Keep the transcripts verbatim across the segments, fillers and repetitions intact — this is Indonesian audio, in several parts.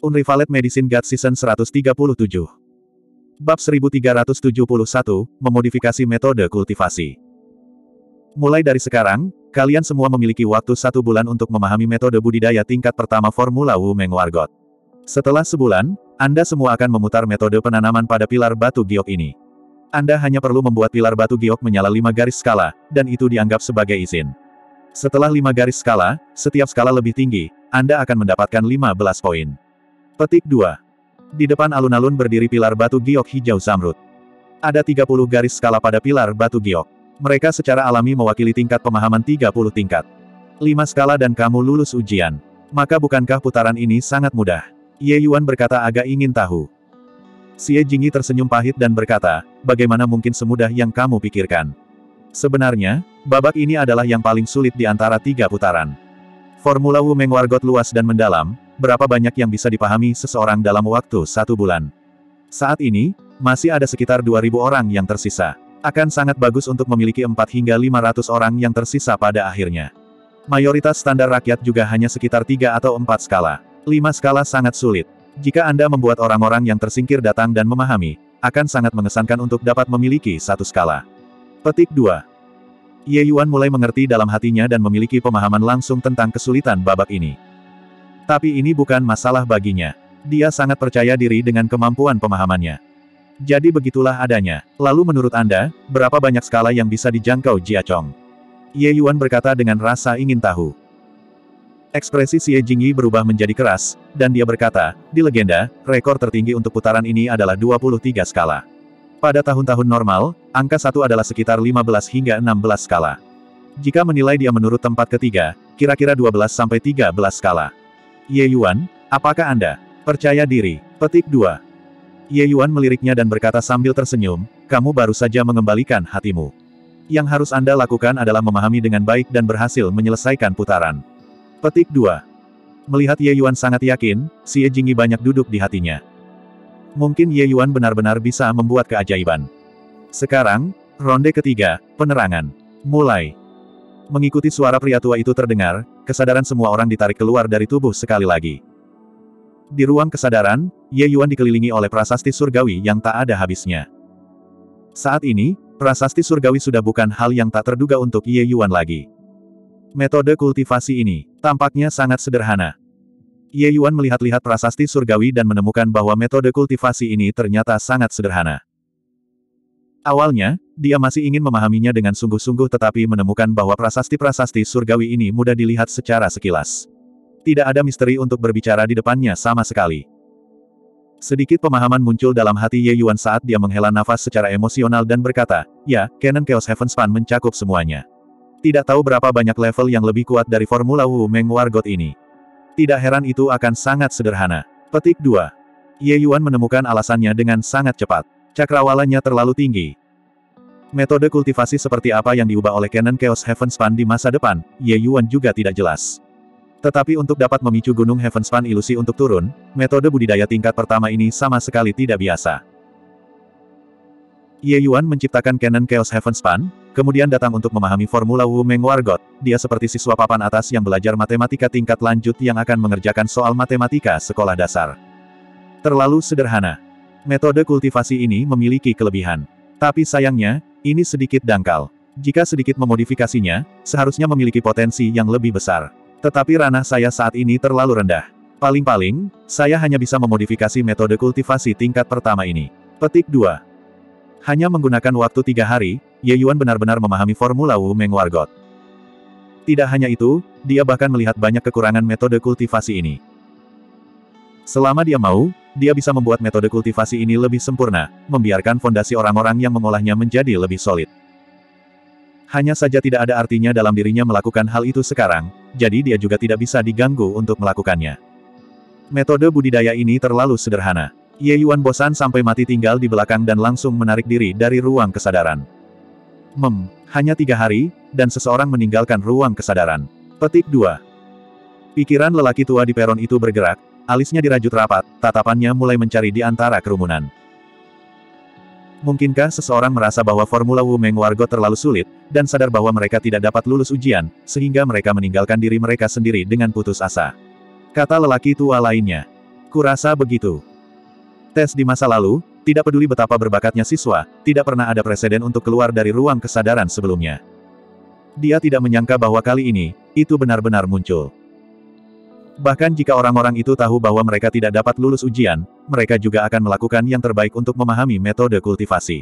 Unrivaled Medicine God Season seratus tiga puluh tujuh. Bab seribu tiga ratus tujuh puluh satu, Memodifikasi Metode Kultivasi. Mulai dari sekarang, kalian semua memiliki waktu satu bulan untuk memahami metode budidaya tingkat pertama Formula Wu Meng Wargot. Setelah sebulan, Anda semua akan memutar metode penanaman pada pilar batu giok ini. Anda hanya perlu membuat pilar batu giok menyala lima garis skala, dan itu dianggap sebagai izin. Setelah lima garis skala, setiap skala lebih tinggi, Anda akan mendapatkan lima belas poin. Petik dua. Di depan alun-alun berdiri pilar batu giok hijau zamrud. Ada tiga puluh garis skala pada pilar batu giok. Mereka secara alami mewakili tingkat pemahaman tiga puluh tingkat. lima skala dan kamu lulus ujian. Maka bukankah putaran ini sangat mudah? Ye Yuan berkata agak ingin tahu. Xie Jingyi tersenyum pahit dan berkata, bagaimana mungkin semudah yang kamu pikirkan? Sebenarnya, babak ini adalah yang paling sulit di antara tiga putaran. Formula Wu Meng Wargot luas dan mendalam, berapa banyak yang bisa dipahami seseorang dalam waktu satu bulan. Saat ini, masih ada sekitar dua ribu orang yang tersisa. Akan sangat bagus untuk memiliki empat hingga lima ratus orang yang tersisa pada akhirnya. Mayoritas standar rakyat juga hanya sekitar tiga atau empat skala. lima skala sangat sulit. Jika Anda membuat orang-orang yang tersingkir datang dan memahami, akan sangat mengesankan untuk dapat memiliki satu skala. Petik dua. Ye Yuan mulai mengerti dalam hatinya dan memiliki pemahaman langsung tentang kesulitan babak ini. Tapi ini bukan masalah baginya. Dia sangat percaya diri dengan kemampuan pemahamannya. Jadi begitulah adanya. Lalu menurut Anda, berapa banyak skala yang bisa dijangkau Jia Chong? Ye Yuan berkata dengan rasa ingin tahu. Ekspresi Xie Jingyi berubah menjadi keras, dan dia berkata, di legenda, rekor tertinggi untuk putaran ini adalah dua puluh tiga skala. Pada tahun-tahun normal, angka satu adalah sekitar lima belas hingga enam belas skala. Jika menilai dia menurut tempat ketiga, kira-kira dua belas sampai tiga belas skala. Ye Yuan, apakah Anda percaya diri? Petik dua. Ye Yuan meliriknya dan berkata sambil tersenyum, kamu baru saja mengembalikan hatimu. Yang harus Anda lakukan adalah memahami dengan baik dan berhasil menyelesaikan putaran. Petik dua. Melihat Ye Yuan sangat yakin, Xie Jingyi banyak duduk di hatinya. Mungkin Ye Yuan benar-benar bisa membuat keajaiban. Sekarang, ronde ketiga, penerangan. Mulai. Mengikuti suara pria tua itu terdengar, kesadaran semua orang ditarik keluar dari tubuh sekali lagi. Di ruang kesadaran, Ye Yuan dikelilingi oleh prasasti surgawi yang tak ada habisnya. Saat ini, prasasti surgawi sudah bukan hal yang tak terduga untuk Ye Yuan lagi. Metode kultivasi ini, tampaknya sangat sederhana. Ye Yuan melihat-lihat prasasti surgawi dan menemukan bahwa metode kultivasi ini ternyata sangat sederhana. Awalnya, dia masih ingin memahaminya dengan sungguh-sungguh tetapi menemukan bahwa prasasti-prasasti surgawi ini mudah dilihat secara sekilas. Tidak ada misteri untuk berbicara di depannya sama sekali. Sedikit pemahaman muncul dalam hati Ye Yuan saat dia menghela nafas secara emosional dan berkata, ya, Canon Chaos Heavenspan mencakup semuanya. Tidak tahu berapa banyak level yang lebih kuat dari Formula Wu Meng Wargot ini. Tidak heran itu akan sangat sederhana. Petik dua. Ye Yuan menemukan alasannya dengan sangat cepat. Cakrawalanya terlalu tinggi. Metode kultivasi seperti apa yang diubah oleh Canon Chaos Heavenspan di masa depan, Ye Yuan juga tidak jelas. Tetapi untuk dapat memicu gunung Heavenspan ilusi untuk turun, metode budidaya tingkat pertama ini sama sekali tidak biasa. Ye Yuan menciptakan Canon Chaos Heavenspan, kemudian datang untuk memahami Formula Wu Meng Wargot. Dia seperti siswa papan atas yang belajar matematika tingkat lanjut yang akan mengerjakan soal matematika sekolah dasar. Terlalu sederhana. Metode kultivasi ini memiliki kelebihan. Tapi sayangnya, ini sedikit dangkal. Jika sedikit memodifikasinya, seharusnya memiliki potensi yang lebih besar. Tetapi ranah saya saat ini terlalu rendah. Paling-paling, saya hanya bisa memodifikasi metode kultivasi tingkat pertama ini. Petik dua. Hanya menggunakan waktu tiga hari, Ye Yuan benar-benar memahami Formula Wu Meng Wargot. Tidak hanya itu, dia bahkan melihat banyak kekurangan metode kultivasi ini. Selama dia mau, dia bisa membuat metode kultivasi ini lebih sempurna, membiarkan fondasi orang-orang yang mengolahnya menjadi lebih solid. Hanya saja tidak ada artinya dalam dirinya melakukan hal itu sekarang, jadi dia juga tidak bisa diganggu untuk melakukannya. Metode budidaya ini terlalu sederhana. Ye Yuan bosan sampai mati tinggal di belakang dan langsung menarik diri dari ruang kesadaran. Mem, hanya tiga hari, dan seseorang meninggalkan ruang kesadaran. Petik dua. Pikiran lelaki tua di peron itu bergerak, alisnya dirajut rapat, tatapannya mulai mencari di antara kerumunan. Mungkinkah seseorang merasa bahwa Formula Wu Meng Wargot terlalu sulit, dan sadar bahwa mereka tidak dapat lulus ujian, sehingga mereka meninggalkan diri mereka sendiri dengan putus asa? Kata lelaki tua lainnya. Kurasa begitu. Tes di masa lalu, tidak peduli betapa berbakatnya siswa, tidak pernah ada preseden untuk keluar dari ruang kesadaran sebelumnya. Dia tidak menyangka bahwa kali ini, itu benar-benar muncul. Bahkan jika orang-orang itu tahu bahwa mereka tidak dapat lulus ujian, mereka juga akan melakukan yang terbaik untuk memahami metode kultivasi.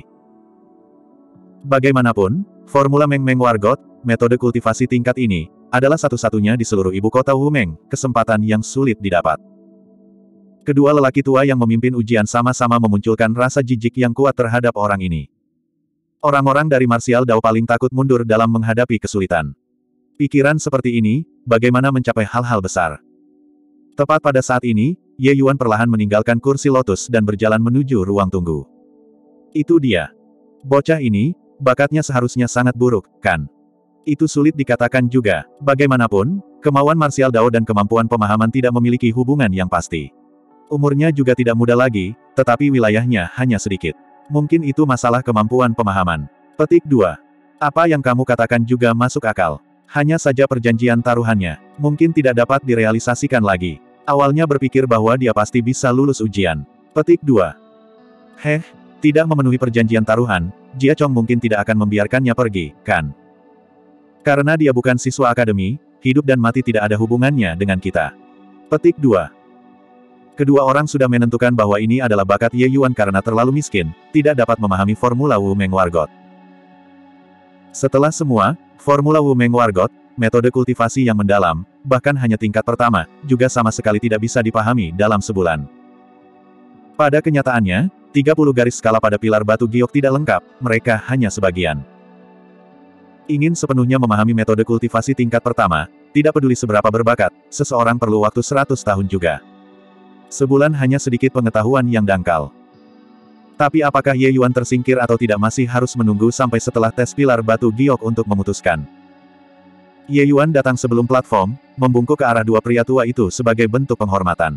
Bagaimanapun, formula Meng Meng Wargot, metode kultivasi tingkat ini, adalah satu-satunya di seluruh ibu kota Wumeng, kesempatan yang sulit didapat. Kedua lelaki tua yang memimpin ujian sama-sama memunculkan rasa jijik yang kuat terhadap orang ini. Orang-orang dari martial Dao paling takut mundur dalam menghadapi kesulitan. Pikiran seperti ini, bagaimana mencapai hal-hal besar. Tepat pada saat ini, Ye Yuan perlahan meninggalkan kursi lotus dan berjalan menuju ruang tunggu. Itu dia. Bocah ini, bakatnya seharusnya sangat buruk, kan? Itu sulit dikatakan juga. Bagaimanapun, kemauan martial Dao dan kemampuan pemahaman tidak memiliki hubungan yang pasti. Umurnya juga tidak muda lagi, tetapi wilayahnya hanya sedikit. Mungkin itu masalah kemampuan pemahaman. Petik dua. Apa yang kamu katakan juga masuk akal. Hanya saja perjanjian taruhannya, mungkin tidak dapat direalisasikan lagi. Awalnya berpikir bahwa dia pasti bisa lulus ujian. Petik dua. Heh, tidak memenuhi perjanjian taruhan, Jia Chong mungkin tidak akan membiarkannya pergi, kan? Karena dia bukan siswa akademi, hidup dan mati tidak ada hubungannya dengan kita. Petik dua. Kedua orang sudah menentukan bahwa ini adalah bakat Ye Yuan karena terlalu miskin, tidak dapat memahami formula Wumeng Wargot. Setelah semua, formula Wumeng Wargot, metode kultivasi yang mendalam, bahkan hanya tingkat pertama, juga sama sekali tidak bisa dipahami dalam sebulan. Pada kenyataannya, tiga puluh garis skala pada pilar batu giok tidak lengkap, mereka hanya sebagian. Ingin sepenuhnya memahami metode kultivasi tingkat pertama, tidak peduli seberapa berbakat, seseorang perlu waktu seratus tahun juga. Sebulan hanya sedikit pengetahuan yang dangkal. Tapi apakah Ye Yuan tersingkir atau tidak masih harus menunggu sampai setelah tes pilar batu giok untuk memutuskan. Ye Yuan datang sebelum platform, membungkuk ke arah dua pria tua itu sebagai bentuk penghormatan.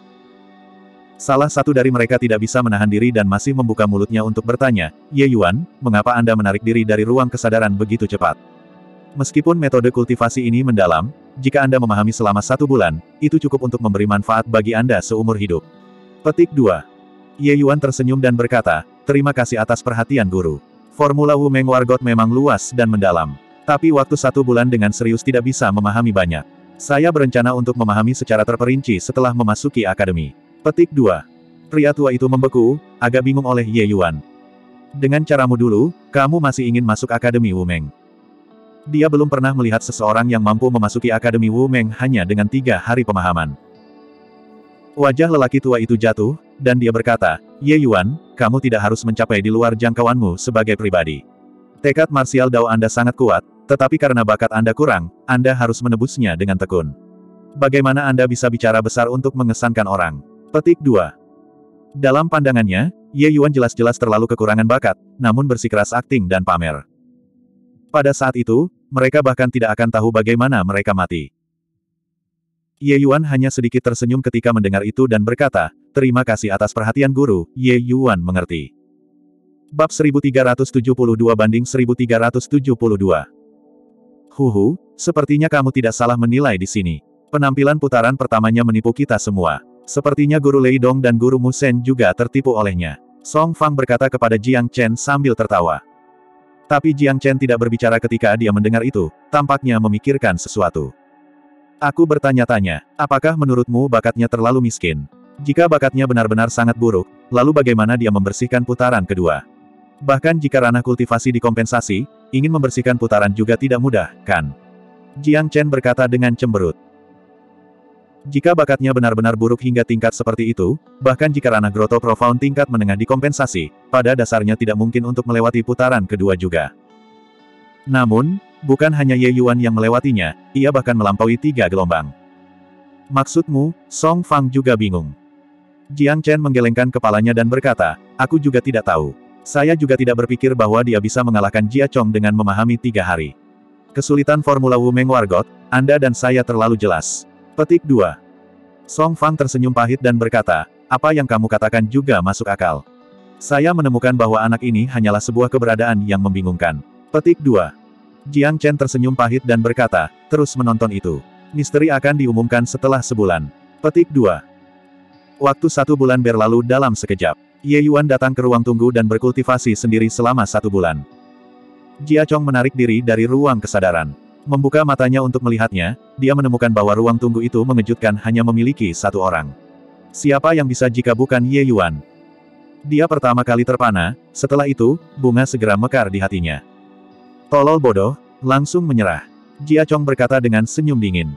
Salah satu dari mereka tidak bisa menahan diri dan masih membuka mulutnya untuk bertanya, Ye Yuan, mengapa Anda menarik diri dari ruang kesadaran begitu cepat? Meskipun metode kultivasi ini mendalam, jika Anda memahami selama satu bulan, itu cukup untuk memberi manfaat bagi Anda seumur hidup. Petik dua. Ye Yuan tersenyum dan berkata, terima kasih atas perhatian guru. Formula Wumeng Wargot memang luas dan mendalam. Tapi waktu satu bulan dengan serius tidak bisa memahami banyak. Saya berencana untuk memahami secara terperinci setelah memasuki akademi. Petik dua. Pria tua itu membeku, agak bingung oleh Ye Yuan. Dengan caramu dulu, kamu masih ingin masuk akademi Wumeng. Dia belum pernah melihat seseorang yang mampu memasuki Akademi Wumeng hanya dengan tiga hari pemahaman. Wajah lelaki tua itu jatuh, dan dia berkata, Ye Yuan, kamu tidak harus mencapai di luar jangkauanmu sebagai pribadi. Tekad martial Dao Anda sangat kuat, tetapi karena bakat Anda kurang, Anda harus menebusnya dengan tekun. Bagaimana Anda bisa bicara besar untuk mengesankan orang? Petik dua. Dalam pandangannya, Ye Yuan jelas-jelas terlalu kekurangan bakat, namun bersikeras akting dan pamer. Pada saat itu, mereka bahkan tidak akan tahu bagaimana mereka mati. Ye Yuan hanya sedikit tersenyum ketika mendengar itu dan berkata, terima kasih atas perhatian guru, Ye Yuan mengerti. Bab seribu tiga ratus tujuh puluh dua banding seribu tiga ratus tujuh puluh dua. Huhu, sepertinya kamu tidak salah menilai di sini. Penampilan putaran pertamanya menipu kita semua. Sepertinya guru Lei Dong dan guru Mu Shen juga tertipu olehnya. Song Fang berkata kepada Jiang Chen sambil tertawa. Tapi Jiang Chen tidak berbicara ketika dia mendengar itu, tampaknya memikirkan sesuatu. Aku bertanya-tanya, apakah menurutmu bakatnya terlalu miskin? Jika bakatnya benar-benar sangat buruk, lalu bagaimana dia membersihkan putaran kedua? Bahkan jika ranah kultivasi dikompensasi, ingin membersihkan putaran juga tidak mudah, kan? Jiang Chen berkata dengan cemberut. Jika bakatnya benar-benar buruk hingga tingkat seperti itu, bahkan jika ranah Grotto Profound tingkat menengah dikompensasi, pada dasarnya tidak mungkin untuk melewati putaran kedua juga. Namun, bukan hanya Ye Yuan yang melewatinya, ia bahkan melampaui tiga gelombang. Maksudmu, Song Fang juga bingung. Jiang Chen menggelengkan kepalanya dan berkata, aku juga tidak tahu. Saya juga tidak berpikir bahwa dia bisa mengalahkan Jia Chong dengan memahami tiga hari. Kesulitan formula Wumeng Wargot, Anda dan saya terlalu jelas. Petik dua. Song Fang tersenyum pahit dan berkata, apa yang kamu katakan juga masuk akal. Saya menemukan bahwa anak ini hanyalah sebuah keberadaan yang membingungkan. Petik dua. Jiang Chen tersenyum pahit dan berkata, terus menonton itu. Misteri akan diumumkan setelah sebulan. Petik dua. Waktu satu bulan berlalu dalam sekejap. Ye Yuan datang ke ruang tunggu dan berkultivasi sendiri selama satu bulan. Jia Chong menarik diri dari ruang kesadaran. Membuka matanya untuk melihatnya, dia menemukan bahwa ruang tunggu itu mengejutkan hanya memiliki satu orang. Siapa yang bisa jika bukan Ye Yuan? Dia pertama kali terpana, setelah itu, bunga segera mekar di hatinya. Tolol bodoh, langsung menyerah. Jia Chong berkata dengan senyum dingin.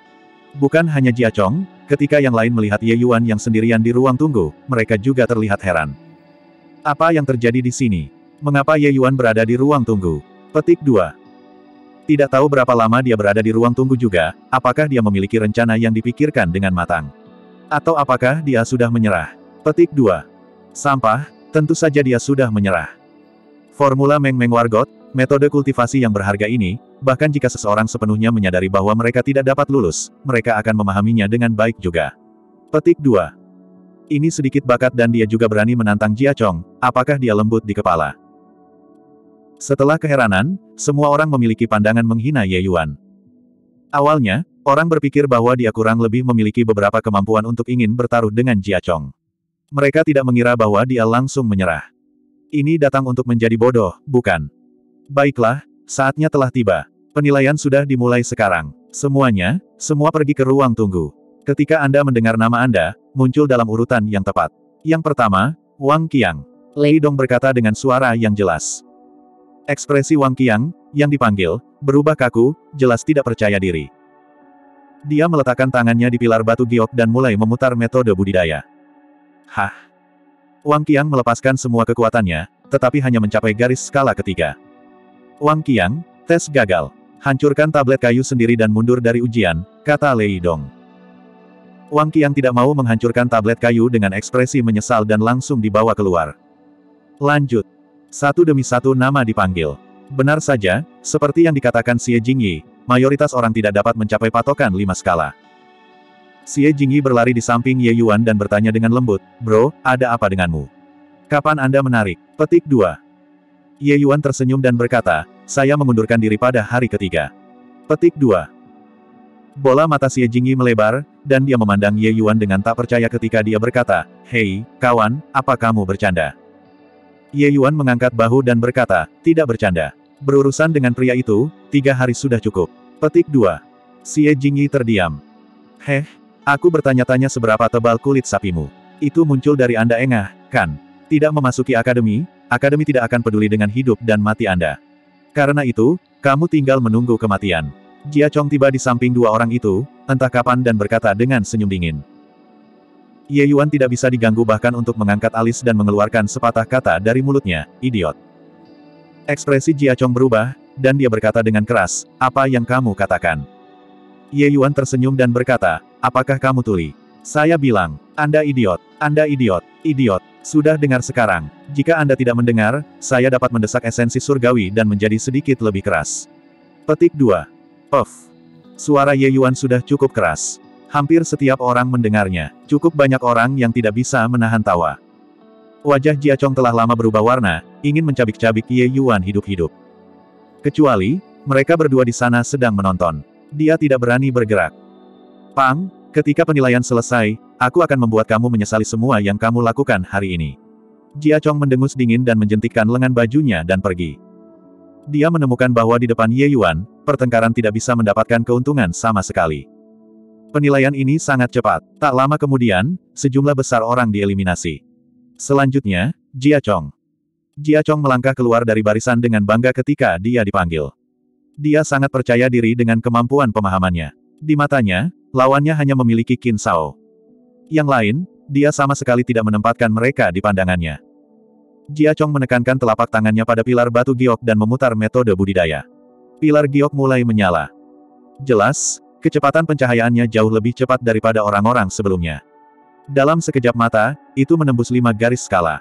Bukan hanya Jia Chong, ketika yang lain melihat Ye Yuan yang sendirian di ruang tunggu, mereka juga terlihat heran. Apa yang terjadi di sini? Mengapa Ye Yuan berada di ruang tunggu? Petik dua. Tidak tahu berapa lama dia berada di ruang tunggu juga, apakah dia memiliki rencana yang dipikirkan dengan matang? Atau apakah dia sudah menyerah? Petik dua. Sampah, tentu saja dia sudah menyerah. Formula Meng Meng Wargot, metode kultivasi yang berharga ini, bahkan jika seseorang sepenuhnya menyadari bahwa mereka tidak dapat lulus, mereka akan memahaminya dengan baik juga. Petik dua. Ini sedikit bakat dan dia juga berani menantang Jia Chong, apakah dia lembut di kepala? Setelah keheranan, semua orang memiliki pandangan menghina Ye Yuan. Awalnya, orang berpikir bahwa dia kurang lebih memiliki beberapa kemampuan untuk ingin bertaruh dengan Jia Chong. Mereka tidak mengira bahwa dia langsung menyerah. Ini datang untuk menjadi bodoh, bukan? Baiklah, saatnya telah tiba. Penilaian sudah dimulai sekarang. Semuanya, semua pergi ke ruang tunggu. Ketika Anda mendengar nama Anda, muncul dalam urutan yang tepat. Yang pertama, Wang Qiang. Lei Dong berkata dengan suara yang jelas. Ekspresi Wang Qiang, yang dipanggil, berubah kaku, jelas tidak percaya diri. Dia meletakkan tangannya di pilar batu giok dan mulai memutar metode budidaya. Hah? Wang Qiang melepaskan semua kekuatannya, tetapi hanya mencapai garis skala ketiga. Wang Qiang, tes gagal. Hancurkan tablet kayu sendiri dan mundur dari ujian, kata Lei Dong. Wang Qiang tidak mau menghancurkan tablet kayu dengan ekspresi menyesal dan langsung dibawa keluar. Lanjut. Satu demi satu nama dipanggil. Benar saja, seperti yang dikatakan Xie Jingyi, mayoritas orang tidak dapat mencapai patokan lima skala. Xie Jingyi berlari di samping Ye Yuan dan bertanya dengan lembut, "Bro, ada apa denganmu? Kapan Anda menarik?" Petik dua. Ye Yuan tersenyum dan berkata, "Saya mengundurkan diri pada hari ketiga." Petik dua. Bola mata Xie Jingyi melebar, dan dia memandang Ye Yuan dengan tak percaya ketika dia berkata, "Hei, kawan, apa kamu bercanda?" Ye Yuan mengangkat bahu dan berkata, "Tidak bercanda. Berurusan dengan pria itu, tiga hari sudah cukup." Petik dua. Xie Jingyi terdiam. "Heh, aku bertanya-tanya seberapa tebal kulit sapimu. Itu muncul dari Anda engah, kan? Tidak memasuki akademi, akademi tidak akan peduli dengan hidup dan mati Anda. Karena itu, kamu tinggal menunggu kematian." Jia Chong tiba di samping dua orang itu, entah kapan dan berkata dengan senyum dingin. Ye Yuan tidak bisa diganggu bahkan untuk mengangkat alis dan mengeluarkan sepatah kata dari mulutnya, "Idiot." Ekspresi Jia Chong berubah, dan dia berkata dengan keras, "Apa yang kamu katakan?" Ye Yuan tersenyum dan berkata, "Apakah kamu tuli? Saya bilang, Anda idiot, Anda idiot, idiot. Sudah dengar sekarang. Jika Anda tidak mendengar, saya dapat mendesak esensi surgawi dan menjadi sedikit lebih keras." Petik dua. Puff. Suara Ye Yuan sudah cukup keras. Hampir setiap orang mendengarnya. Cukup banyak orang yang tidak bisa menahan tawa. Wajah Jia Chong telah lama berubah warna, ingin mencabik-cabik Ye Yuan hidup-hidup. Kecuali, mereka berdua di sana sedang menonton. Dia tidak berani bergerak. "Pang, ketika penilaian selesai, aku akan membuat kamu menyesali semua yang kamu lakukan hari ini." Jia Chong mendengus dingin dan menjentikkan lengan bajunya dan pergi. Dia menemukan bahwa di depan Ye Yuan, pertengkaran tidak bisa mendapatkan keuntungan sama sekali. Penilaian ini sangat cepat. Tak lama kemudian, sejumlah besar orang dieliminasi. Selanjutnya, Jia Chong. Jia Chong melangkah keluar dari barisan dengan bangga ketika dia dipanggil. Dia sangat percaya diri dengan kemampuan pemahamannya. Di matanya, lawannya hanya memiliki Qin Shao. Yang lain, dia sama sekali tidak menempatkan mereka di pandangannya. Jia Chong menekankan telapak tangannya pada pilar batu giok dan memutar metode budidaya. Pilar giok mulai menyala. Jelas, kecepatan pencahayaannya jauh lebih cepat daripada orang-orang sebelumnya. Dalam sekejap mata, itu menembus lima garis skala.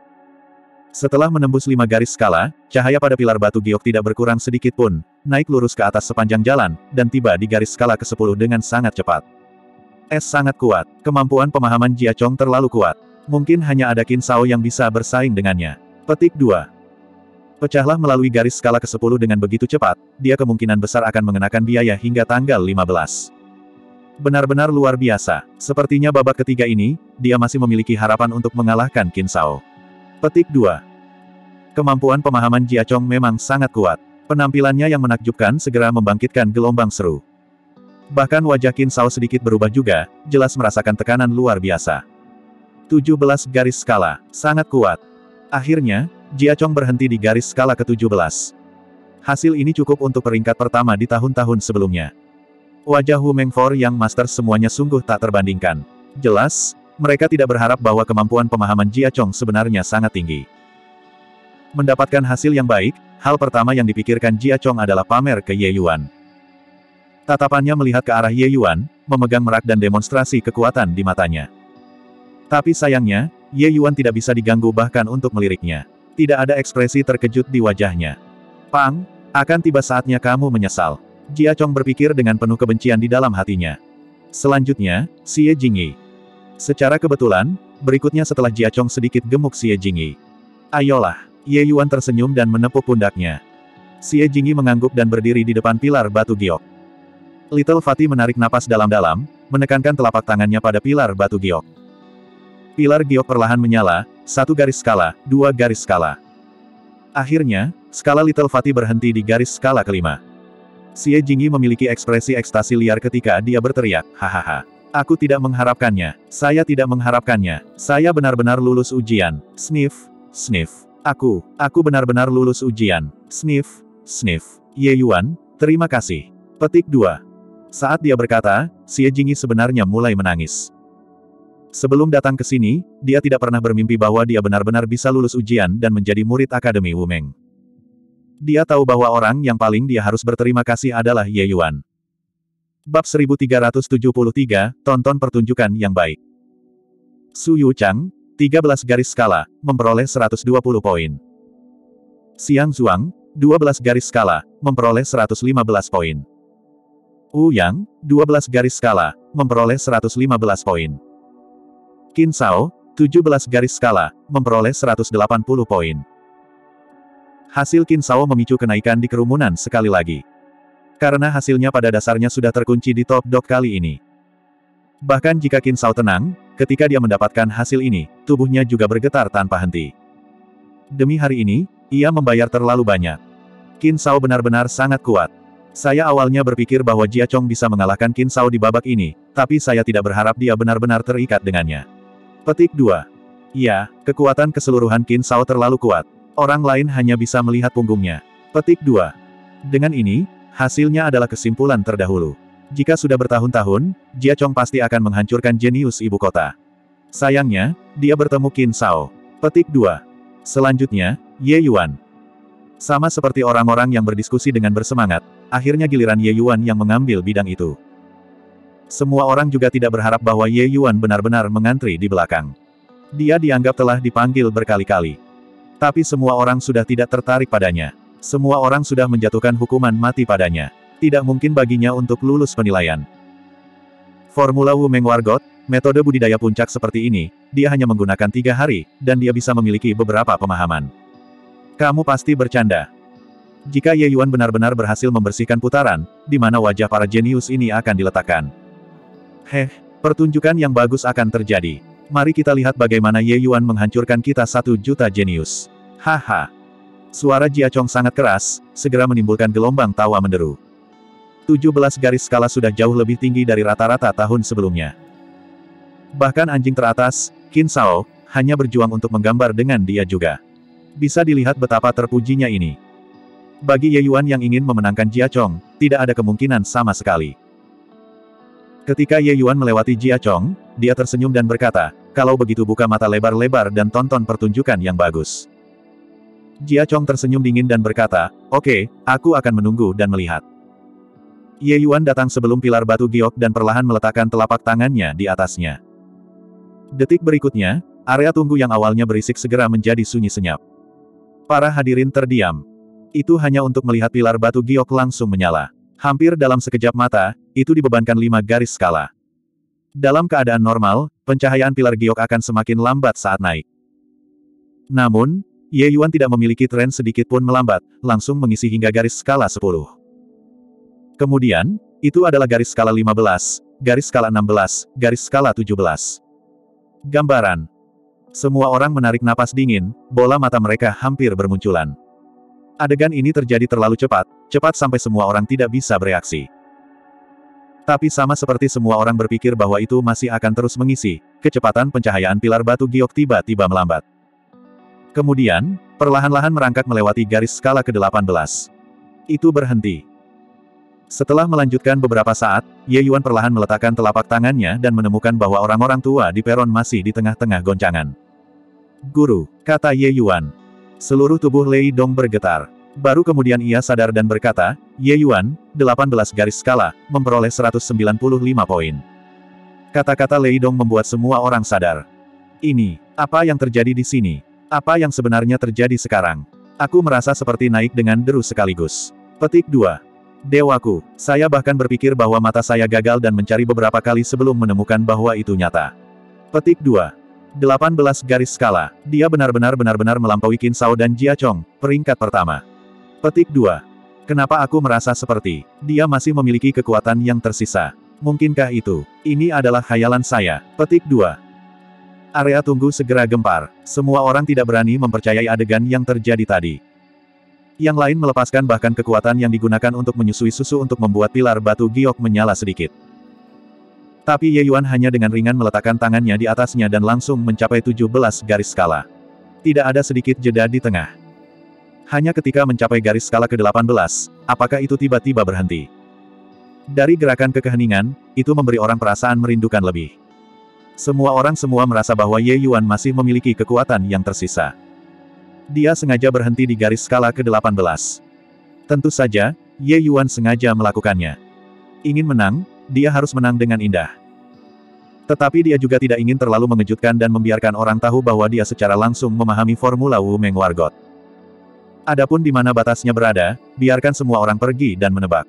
Setelah menembus lima garis skala, cahaya pada pilar batu giok tidak berkurang sedikit pun, naik lurus ke atas sepanjang jalan, dan tiba di garis skala kesepuluh dengan sangat cepat. Es sangat kuat. Kemampuan pemahaman Jia Chong terlalu kuat. Mungkin hanya ada Qin Shao yang bisa bersaing dengannya. Petik dua. Pecahlah melalui garis skala kesepuluh dengan begitu cepat, dia kemungkinan besar akan mengenakan biaya hingga tanggal lima belas. Benar-benar luar biasa. Sepertinya babak ketiga ini, dia masih memiliki harapan untuk mengalahkan Qin Shao. Petik dua. Kemampuan pemahaman Jia Chong memang sangat kuat. Penampilannya yang menakjubkan segera membangkitkan gelombang seru. Bahkan wajah Qin Shao sedikit berubah juga, jelas merasakan tekanan luar biasa. tujuh belas garis skala, sangat kuat. Akhirnya, Jia Chong berhenti di garis skala ke tujuh belas. Hasil ini cukup untuk peringkat pertama di tahun-tahun sebelumnya. Wajah Wu Mengfor yang master semuanya sungguh tak terbandingkan. Jelas, mereka tidak berharap bahwa kemampuan pemahaman Jia Chong sebenarnya sangat tinggi. Mendapatkan hasil yang baik, hal pertama yang dipikirkan Jia Chong adalah pamer ke Ye Yuan. Tatapannya melihat ke arah Ye Yuan, memegang merak dan demonstrasi kekuatan di matanya. Tapi sayangnya, Ye Yuan tidak bisa diganggu bahkan untuk meliriknya. Tidak ada ekspresi terkejut di wajahnya. Pang, akan tiba saatnya kamu menyesal. Jia Chong berpikir dengan penuh kebencian di dalam hatinya. Selanjutnya, Xie Jingyi. Secara kebetulan, berikutnya setelah Jia Chong sedikit gemuk Xie Jingyi. Ayolah. Ye Yuan tersenyum dan menepuk pundaknya. Xie Jingyi mengangguk dan berdiri di depan pilar batu giok. Little Fatih menarik napas dalam-dalam, menekankan telapak tangannya pada pilar batu giok. Pilar giok perlahan menyala, satu garis skala, dua garis skala. Akhirnya, skala Little Fatih berhenti di garis skala kelima. Xie Jingyi memiliki ekspresi ekstasi liar ketika dia berteriak, hahaha. Aku tidak mengharapkannya, saya tidak mengharapkannya, saya benar-benar lulus ujian, sniff, sniff. Aku, aku benar-benar lulus ujian. Sniff, sniff. Ye Yuan, terima kasih. Petik dua. Saat dia berkata, Xie Jingyi sebenarnya mulai menangis. Sebelum datang ke sini, dia tidak pernah bermimpi bahwa dia benar-benar bisa lulus ujian dan menjadi murid Akademi Wumeng. Dia tahu bahwa orang yang paling dia harus berterima kasih adalah Ye Yuan. Bab seribu tiga ratus tujuh puluh tiga, tonton pertunjukan yang baik. Su Yu Chang, tiga belas garis skala, memperoleh seratus dua puluh poin. Xiang Zuang, dua belas garis skala, memperoleh seratus lima belas poin. Wu Yang, dua belas garis skala, memperoleh seratus lima belas poin. Qin Shao, tujuh belas garis skala, memperoleh seratus delapan puluh poin. Hasil Qin Shao memicu kenaikan di kerumunan sekali lagi. Karena hasilnya pada dasarnya sudah terkunci di top dog kali ini. Bahkan jika Qin Shao tenang, ketika dia mendapatkan hasil ini, tubuhnya juga bergetar tanpa henti. Demi hari ini, ia membayar terlalu banyak. Qin Shao benar-benar sangat kuat. Saya awalnya berpikir bahwa Jia Chong bisa mengalahkan Qin Shao di babak ini, tapi saya tidak berharap dia benar-benar terikat dengannya. Petik dua. Ya, kekuatan keseluruhan Qin Shao terlalu kuat. Orang lain hanya bisa melihat punggungnya. Petik dua. Dengan ini, hasilnya adalah kesimpulan terdahulu. Jika sudah bertahun-tahun, Jia Chong pasti akan menghancurkan jenius ibu kota. Sayangnya, dia bertemu Qin Shao. Petik dua. Selanjutnya, Ye Yuan. Sama seperti orang-orang yang berdiskusi dengan bersemangat, akhirnya giliran Ye Yuan yang mengambil bidang itu. Semua orang juga tidak berharap bahwa Ye Yuan benar-benar mengantri di belakang. Dia dianggap telah dipanggil berkali-kali. Tapi semua orang sudah tidak tertarik padanya. Semua orang sudah menjatuhkan hukuman mati padanya. Tidak mungkin baginya untuk lulus penilaian. Formula Wu Meng Wargot, metode budidaya puncak seperti ini, dia hanya menggunakan tiga hari, dan dia bisa memiliki beberapa pemahaman. Kamu pasti bercanda. Jika Ye Yuan benar-benar berhasil membersihkan putaran, di mana wajah para jenius ini akan diletakkan. Heh, pertunjukan yang bagus akan terjadi. Mari kita lihat bagaimana Ye Yuan menghancurkan kita satu juta jenius. Haha. Suara Jia Chong sangat keras, segera menimbulkan gelombang tawa menderu. tujuh belas garis skala sudah jauh lebih tinggi dari rata-rata tahun sebelumnya. Bahkan anjing teratas, Qin Shao, hanya berjuang untuk menggambar dengan dia juga. Bisa dilihat betapa terpujinya ini. Bagi Ye Yuan yang ingin memenangkan Jia Chong, tidak ada kemungkinan sama sekali. Ketika Ye Yuan melewati Jia Chong, dia tersenyum dan berkata, kalau begitu buka mata lebar-lebar dan tonton pertunjukan yang bagus. Jia Chong tersenyum dingin dan berkata, oke, aku akan menunggu dan melihat. Ye Yuan datang sebelum pilar batu giok dan perlahan meletakkan telapak tangannya di atasnya. Detik berikutnya, area tunggu yang awalnya berisik segera menjadi sunyi senyap. Para hadirin terdiam. Itu hanya untuk melihat pilar batu giok langsung menyala. Hampir dalam sekejap mata, itu dibebankan lima garis skala. Dalam keadaan normal, pencahayaan pilar giok akan semakin lambat saat naik. Namun, Ye Yuan tidak memiliki tren sedikit pun melambat, langsung mengisi hingga garis skala sepuluh. Kemudian, itu adalah garis skala lima belas, garis skala enam belas, garis skala tujuh belas. Gambaran. Semua orang menarik napas dingin, bola mata mereka hampir bermunculan. Adegan ini terjadi terlalu cepat, cepat sampai semua orang tidak bisa bereaksi. Tapi sama seperti semua orang berpikir bahwa itu masih akan terus mengisi, kecepatan pencahayaan pilar batu giok tiba-tiba melambat. Kemudian, perlahan-lahan merangkak melewati garis skala ke delapan belas. Itu berhenti. Setelah melanjutkan beberapa saat, Ye Yuan perlahan meletakkan telapak tangannya dan menemukan bahwa orang-orang tua di peron masih di tengah-tengah goncangan. Guru, kata Ye Yuan. Seluruh tubuh Lei Dong bergetar. Baru kemudian ia sadar dan berkata, Ye Yuan, delapan belas garis skala, memperoleh seratus sembilan puluh lima poin. Kata-kata Lei Dong membuat semua orang sadar. Ini, apa yang terjadi di sini? Apa yang sebenarnya terjadi sekarang? Aku merasa seperti naik dengan deru sekaligus. Petik dua. Dewaku, saya bahkan berpikir bahwa mata saya gagal dan mencari beberapa kali sebelum menemukan bahwa itu nyata. Petik dua. delapan belas garis skala, dia benar-benar benar-benar melampaui Qin Shao dan Jia Chong, peringkat pertama. Petik dua. Kenapa aku merasa seperti, dia masih memiliki kekuatan yang tersisa? Mungkinkah itu? Ini adalah khayalan saya. Petik dua. Area tunggu segera gempar, semua orang tidak berani mempercayai adegan yang terjadi tadi. Yang lain melepaskan bahkan kekuatan yang digunakan untuk menyusui susu untuk membuat pilar batu giok menyala sedikit. Tapi Ye Yuan hanya dengan ringan meletakkan tangannya di atasnya dan langsung mencapai tujuh belas garis skala. Tidak ada sedikit jeda di tengah. Hanya ketika mencapai garis skala ke delapan belas, apakah itu tiba-tiba berhenti? Dari gerakan kekeheningan, itu memberi orang perasaan merindukan lebih. Semua orang semua merasa bahwa Ye Yuan masih memiliki kekuatan yang tersisa. Dia sengaja berhenti di garis skala ke delapan belas. Tentu saja, Ye Yuan sengaja melakukannya. Ingin menang, dia harus menang dengan indah. Tetapi dia juga tidak ingin terlalu mengejutkan dan membiarkan orang tahu bahwa dia secara langsung memahami formula Wu Meng Wargot. Adapun di mana batasnya berada, biarkan semua orang pergi dan menebak.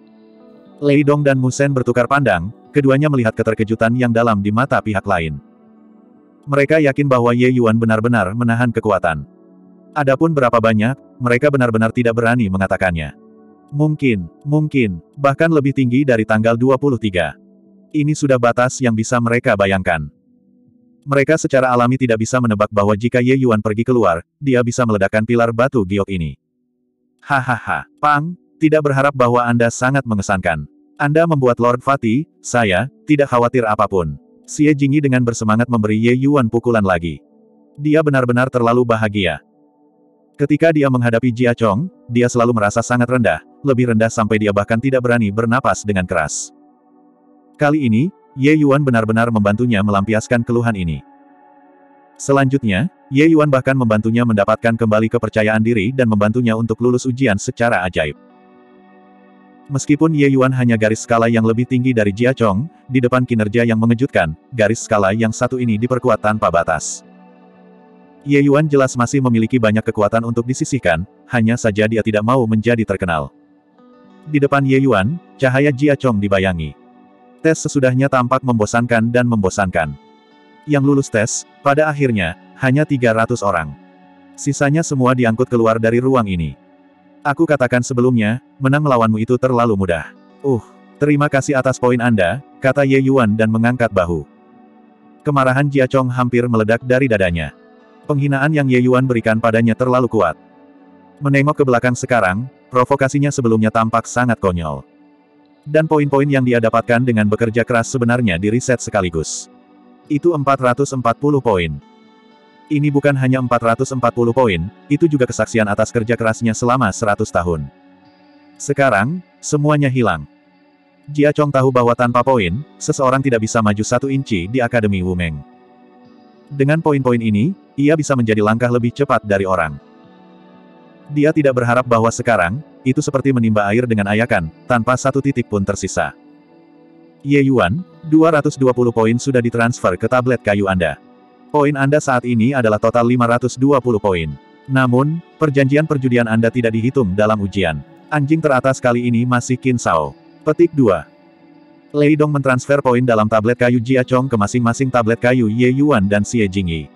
Lei Dong dan Mu Shen bertukar pandang, keduanya melihat keterkejutan yang dalam di mata pihak lain. Mereka yakin bahwa Ye Yuan benar-benar menahan kekuatan. Adapun berapa banyak, mereka benar-benar tidak berani mengatakannya. Mungkin, mungkin, bahkan lebih tinggi dari tanggal dua puluh tiga. Ini sudah batas yang bisa mereka bayangkan. Mereka secara alami tidak bisa menebak bahwa jika Ye Yuan pergi keluar, dia bisa meledakkan pilar batu giok ini. Hahaha, Pang, tidak berharap bahwa Anda sangat mengesankan. Anda membuat Lord Fatih, saya, tidak khawatir apapun. Xie Jingyi dengan bersemangat memberi Ye Yuan pukulan lagi. Dia benar-benar terlalu bahagia. Ketika dia menghadapi Jia Chong, dia selalu merasa sangat rendah, lebih rendah sampai dia bahkan tidak berani bernapas dengan keras. Kali ini, Ye Yuan benar-benar membantunya melampiaskan keluhan ini. Selanjutnya, Ye Yuan bahkan membantunya mendapatkan kembali kepercayaan diri dan membantunya untuk lulus ujian secara ajaib. Meskipun Ye Yuan hanya garis skala yang lebih tinggi dari Jia Chong, di depan kinerja yang mengejutkan, garis skala yang satu ini diperkuat tanpa batas. Ye Yuan jelas masih memiliki banyak kekuatan untuk disisihkan, hanya saja dia tidak mau menjadi terkenal. Di depan Ye Yuan, cahaya Jia Chong dibayangi. Tes sesudahnya tampak membosankan dan membosankan. Yang lulus tes, pada akhirnya, hanya tiga ratus orang. Sisanya semua diangkut keluar dari ruang ini. Aku katakan sebelumnya, menang melawanmu itu terlalu mudah. Uh, terima kasih atas poin Anda, kata Ye Yuan dan mengangkat bahu. Kemarahan Jia Chong hampir meledak dari dadanya. Penghinaan yang Ye Yuan berikan padanya terlalu kuat. Menengok ke belakang sekarang, provokasinya sebelumnya tampak sangat konyol. Dan poin-poin yang dia dapatkan dengan bekerja keras sebenarnya di riset sekaligus. Itu empat ratus empat puluh poin. Ini bukan hanya empat ratus empat puluh poin, itu juga kesaksian atas kerja kerasnya selama seratus tahun. Sekarang, semuanya hilang. Jia Chong tahu bahwa tanpa poin, seseorang tidak bisa maju satu inci di Akademi Wu Meng. Dengan poin-poin ini, ia bisa menjadi langkah lebih cepat dari orang. Dia tidak berharap bahwa sekarang, itu seperti menimba air dengan ayakan, tanpa satu titik pun tersisa. Ye Yuan, dua ratus dua puluh poin sudah ditransfer ke tablet kayu Anda. Poin Anda saat ini adalah total lima ratus dua puluh poin. Namun, perjanjian perjudian Anda tidak dihitung dalam ujian. Anjing teratas kali ini masih Qin Shao. Petik dua. Lei Dong mentransfer poin dalam tablet kayu Jia Chong ke masing-masing tablet kayu Ye Yuan dan Xie Jingyi.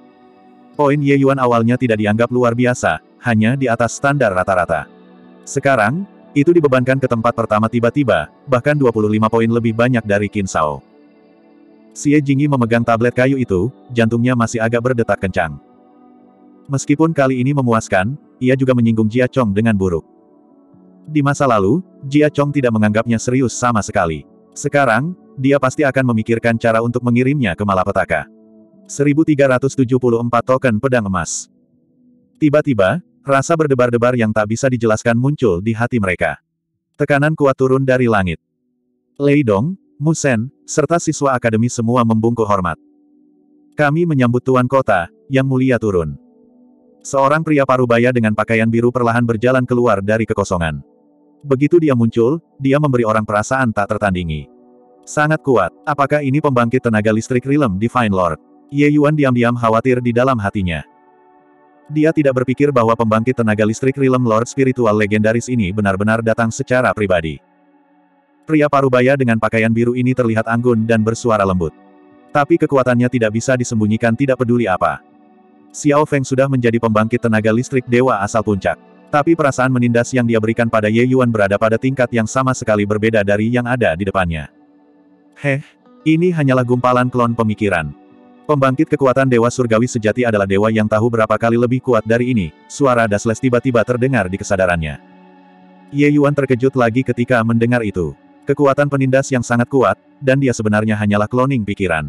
Poin Ye Yuan awalnya tidak dianggap luar biasa, hanya di atas standar rata-rata. Sekarang, Itu dibebankan ke tempat pertama tiba-tiba, bahkan dua puluh lima poin lebih banyak dari Qin Shao. Xie Jingyi memegang tablet kayu itu, jantungnya masih agak berdetak kencang. Meskipun kali ini memuaskan, ia juga menyinggung Jia Chong dengan buruk. Di masa lalu, Jia Chong tidak menganggapnya serius sama sekali. Sekarang, dia pasti akan memikirkan cara untuk mengirimnya ke malapetaka. seribu tiga ratus tujuh puluh empat token pedang emas. Tiba-tiba, rasa berdebar-debar yang tak bisa dijelaskan muncul di hati mereka. Tekanan kuat turun dari langit. Lei Dong, Mu Shen, serta siswa akademi semua membungkuk hormat. Kami menyambut Tuan Kota, Yang Mulia turun. Seorang pria parubaya dengan pakaian biru perlahan berjalan keluar dari kekosongan. Begitu dia muncul, dia memberi orang perasaan tak tertandingi. Sangat kuat, apakah ini pembangkit tenaga listrik Realm Divine Lord? Ye Yuan diam-diam khawatir di dalam hatinya. Dia tidak berpikir bahwa pembangkit tenaga listrik Realm Lord spiritual legendaris ini benar-benar datang secara pribadi. Pria parubaya dengan pakaian biru ini terlihat anggun dan bersuara lembut. Tapi kekuatannya tidak bisa disembunyikan tidak peduli apa. Xiao Feng sudah menjadi pembangkit tenaga listrik dewa asal puncak. Tapi perasaan menindas yang dia berikan pada Ye Yuan berada pada tingkat yang sama sekali berbeda dari yang ada di depannya. Heh, ini hanyalah gumpalan klon pemikiran. Pembangkit kekuatan dewa surgawi sejati adalah dewa yang tahu berapa kali lebih kuat dari ini. Suara Dasles tiba-tiba terdengar di kesadarannya. Ye Yuan terkejut lagi ketika mendengar itu. Kekuatan penindas yang sangat kuat, dan dia sebenarnya hanyalah cloning pikiran.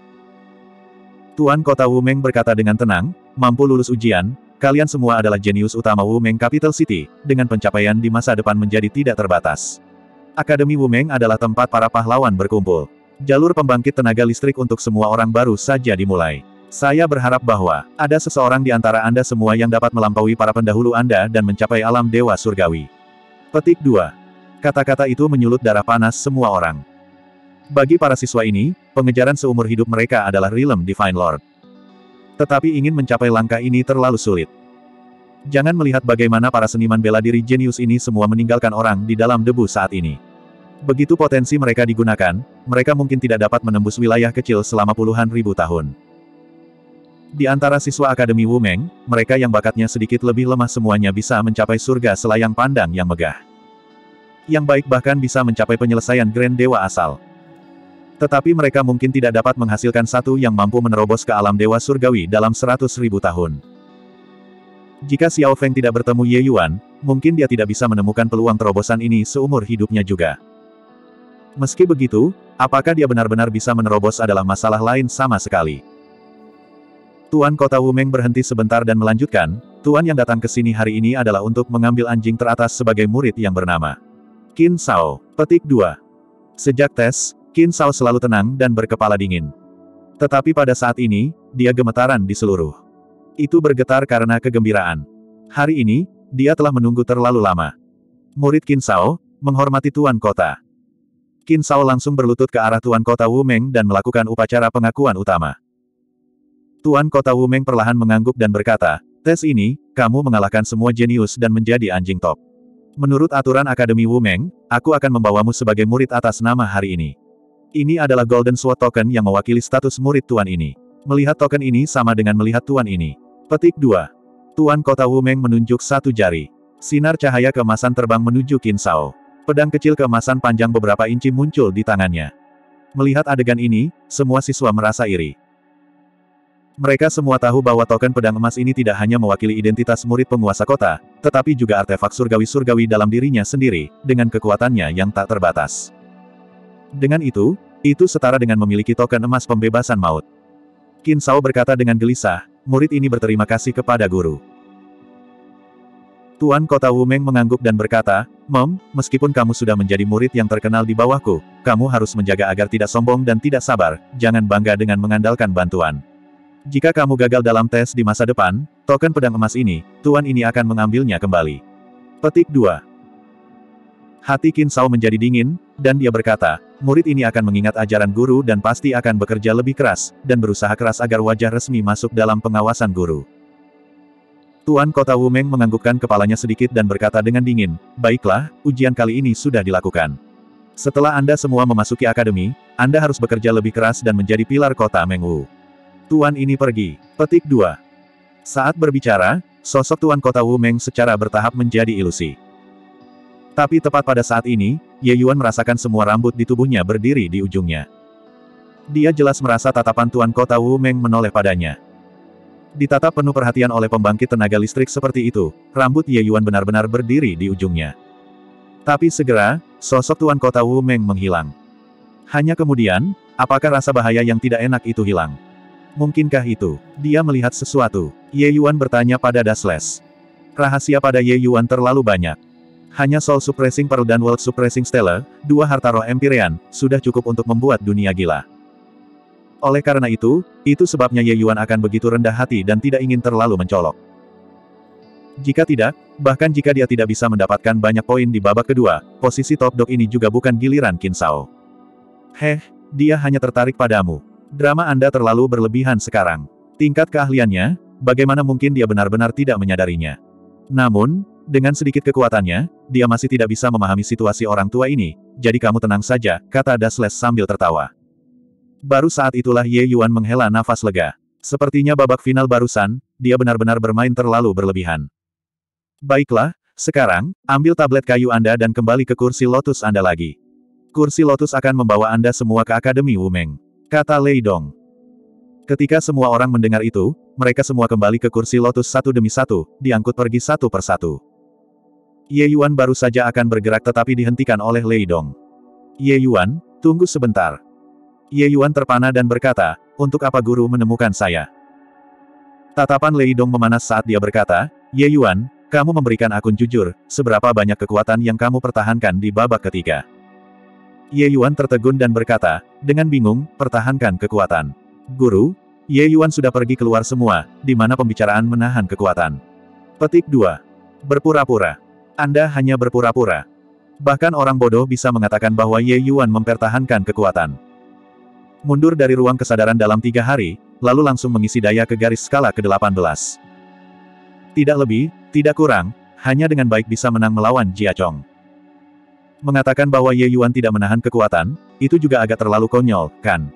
Tuan Kota Wumeng berkata dengan tenang, mampu lulus ujian, kalian semua adalah jenius utama Wumeng Capital City, dengan pencapaian di masa depan menjadi tidak terbatas. Akademi Wumeng adalah tempat para pahlawan berkumpul. Jalur pembangkit tenaga listrik untuk semua orang baru saja dimulai. Saya berharap bahwa, ada seseorang di antara Anda semua yang dapat melampaui para pendahulu Anda dan mencapai alam dewa surgawi. Petik dua. Kata-kata itu menyulut darah panas semua orang. Bagi para siswa ini, pengejaran seumur hidup mereka adalah Realm Divine Lord. Tetapi ingin mencapai langkah ini terlalu sulit. Jangan melihat bagaimana para seniman bela diri jenius ini semua meninggalkan orang di dalam debu saat ini. Begitu potensi mereka digunakan, mereka mungkin tidak dapat menembus wilayah kecil selama puluhan ribu tahun. Di antara siswa Akademi Wumeng, mereka yang bakatnya sedikit lebih lemah semuanya bisa mencapai surga selayang pandang yang megah. Yang baik bahkan bisa mencapai penyelesaian Grand Dewa asal. Tetapi mereka mungkin tidak dapat menghasilkan satu yang mampu menerobos ke alam dewa surgawi dalam seratus ribu tahun. Jika Xiao Feng tidak bertemu Ye Yuan, mungkin dia tidak bisa menemukan peluang terobosan ini seumur hidupnya juga. Meski begitu, apakah dia benar-benar bisa menerobos adalah masalah lain sama sekali. Tuan Kota Wumeng berhenti sebentar dan melanjutkan, Tuan yang datang ke sini hari ini adalah untuk mengambil anjing teratas sebagai murid yang bernama Qin Shao. Petik dua. Sejak tes, Qin Shao selalu tenang dan berkepala dingin. Tetapi pada saat ini, dia gemetaran di seluruh. Itu bergetar karena kegembiraan. Hari ini, dia telah menunggu terlalu lama. Murid Qin Shao, menghormati Tuan Kota. Qin Shao langsung berlutut ke arah Tuan Kota Wumeng dan melakukan upacara pengakuan utama. Tuan Kota Wumeng perlahan mengangguk dan berkata, tes ini, kamu mengalahkan semua jenius dan menjadi anjing top. Menurut aturan Akademi Wumeng, aku akan membawamu sebagai murid atas nama hari ini. Ini adalah Golden Sword Token yang mewakili status murid Tuan ini. Melihat token ini sama dengan melihat Tuan ini. Petik dua. Tuan Kota Wumeng menunjuk satu jari. Sinar cahaya keemasan terbang menuju Qin Shao. Pedang kecil keemasan panjang beberapa inci muncul di tangannya. Melihat adegan ini, semua siswa merasa iri. Mereka semua tahu bahwa token pedang emas ini tidak hanya mewakili identitas murid penguasa kota, tetapi juga artefak surgawi-surgawi dalam dirinya sendiri, dengan kekuatannya yang tak terbatas. Dengan itu, itu setara dengan memiliki token emas pembebasan maut. Qin Shao berkata dengan gelisah, murid ini berterima kasih kepada guru. Tuan Kota Wumeng mengangguk dan berkata, Mom, meskipun kamu sudah menjadi murid yang terkenal di bawahku, kamu harus menjaga agar tidak sombong dan tidak sabar, jangan bangga dengan mengandalkan bantuan. Jika kamu gagal dalam tes di masa depan, token pedang emas ini, Tuan ini akan mengambilnya kembali. Petik dua. Hati Qin Shao menjadi dingin, dan dia berkata, murid ini akan mengingat ajaran guru dan pasti akan bekerja lebih keras, dan berusaha keras agar wajah resmi masuk dalam pengawasan guru. Tuan Kota Wumeng menganggukkan kepalanya sedikit dan berkata dengan dingin, baiklah, ujian kali ini sudah dilakukan. Setelah Anda semua memasuki akademi, Anda harus bekerja lebih keras dan menjadi pilar kota Mengwu. Tuan ini pergi. Petik dua. Saat berbicara, sosok Tuan Kota Wumeng secara bertahap menjadi ilusi. Tapi tepat pada saat ini, Ye Yuan merasakan semua rambut di tubuhnya berdiri di ujungnya. Dia jelas merasa tatapan Tuan Kota Wu Meng menoleh padanya. Ditatap penuh perhatian oleh pembangkit tenaga listrik seperti itu, rambut Ye Yuan benar-benar berdiri di ujungnya. Tapi segera, sosok Tuan Kota Wu Meng menghilang. Hanya kemudian, apakah rasa bahaya yang tidak enak itu hilang? Mungkinkah itu? Dia melihat sesuatu. Ye Yuan bertanya pada Dasles. Rahasia pada Ye Yuan terlalu banyak. Hanya Soul Suppressing Pearl dan World Suppressing Stellar, dua harta roh Empyrean, sudah cukup untuk membuat dunia gila. Oleh karena itu, itu sebabnya Ye Yuan akan begitu rendah hati dan tidak ingin terlalu mencolok. Jika tidak, bahkan jika dia tidak bisa mendapatkan banyak poin di babak kedua, posisi top dog ini juga bukan giliran Qin Shao. Heh, dia hanya tertarik padamu. Drama Anda terlalu berlebihan sekarang. Tingkat keahliannya, bagaimana mungkin dia benar-benar tidak menyadarinya. Namun, dengan sedikit kekuatannya, dia masih tidak bisa memahami situasi orang tua ini, jadi kamu tenang saja, kata Dasles sambil tertawa. Baru saat itulah Ye Yuan menghela nafas lega. Sepertinya babak final barusan, dia benar-benar bermain terlalu berlebihan. Baiklah, sekarang, ambil tablet kayu Anda dan kembali ke kursi lotus Anda lagi. Kursi lotus akan membawa Anda semua ke Akademi Wu Meng, kata Lei Dong. Ketika semua orang mendengar itu, mereka semua kembali ke kursi lotus satu demi satu, diangkut pergi satu persatu. Ye Yuan baru saja akan bergerak tetapi dihentikan oleh Lei Dong. Ye Yuan, tunggu sebentar. Ye Yuan terpana dan berkata, untuk apa guru menemukan saya? Tatapan Lei Dong memanas saat dia berkata, Ye Yuan, kamu memberikan akun jujur, seberapa banyak kekuatan yang kamu pertahankan di babak ketiga? Ye Yuan tertegun dan berkata, dengan bingung, pertahankan kekuatan. Guru, Ye Yuan sudah pergi keluar semua, di mana pembicaraan menahan kekuatan. Petik dua. Berpura-pura. Anda hanya berpura-pura. Bahkan orang bodoh bisa mengatakan bahwa Ye Yuan mempertahankan kekuatan. Mundur dari ruang kesadaran dalam tiga hari, lalu langsung mengisi daya ke garis skala ke delapan belas. Tidak lebih, tidak kurang, hanya dengan baik bisa menang melawan Jia Chong. Mengatakan bahwa Ye Yuan tidak menahan kekuatan, itu juga agak terlalu konyol, kan?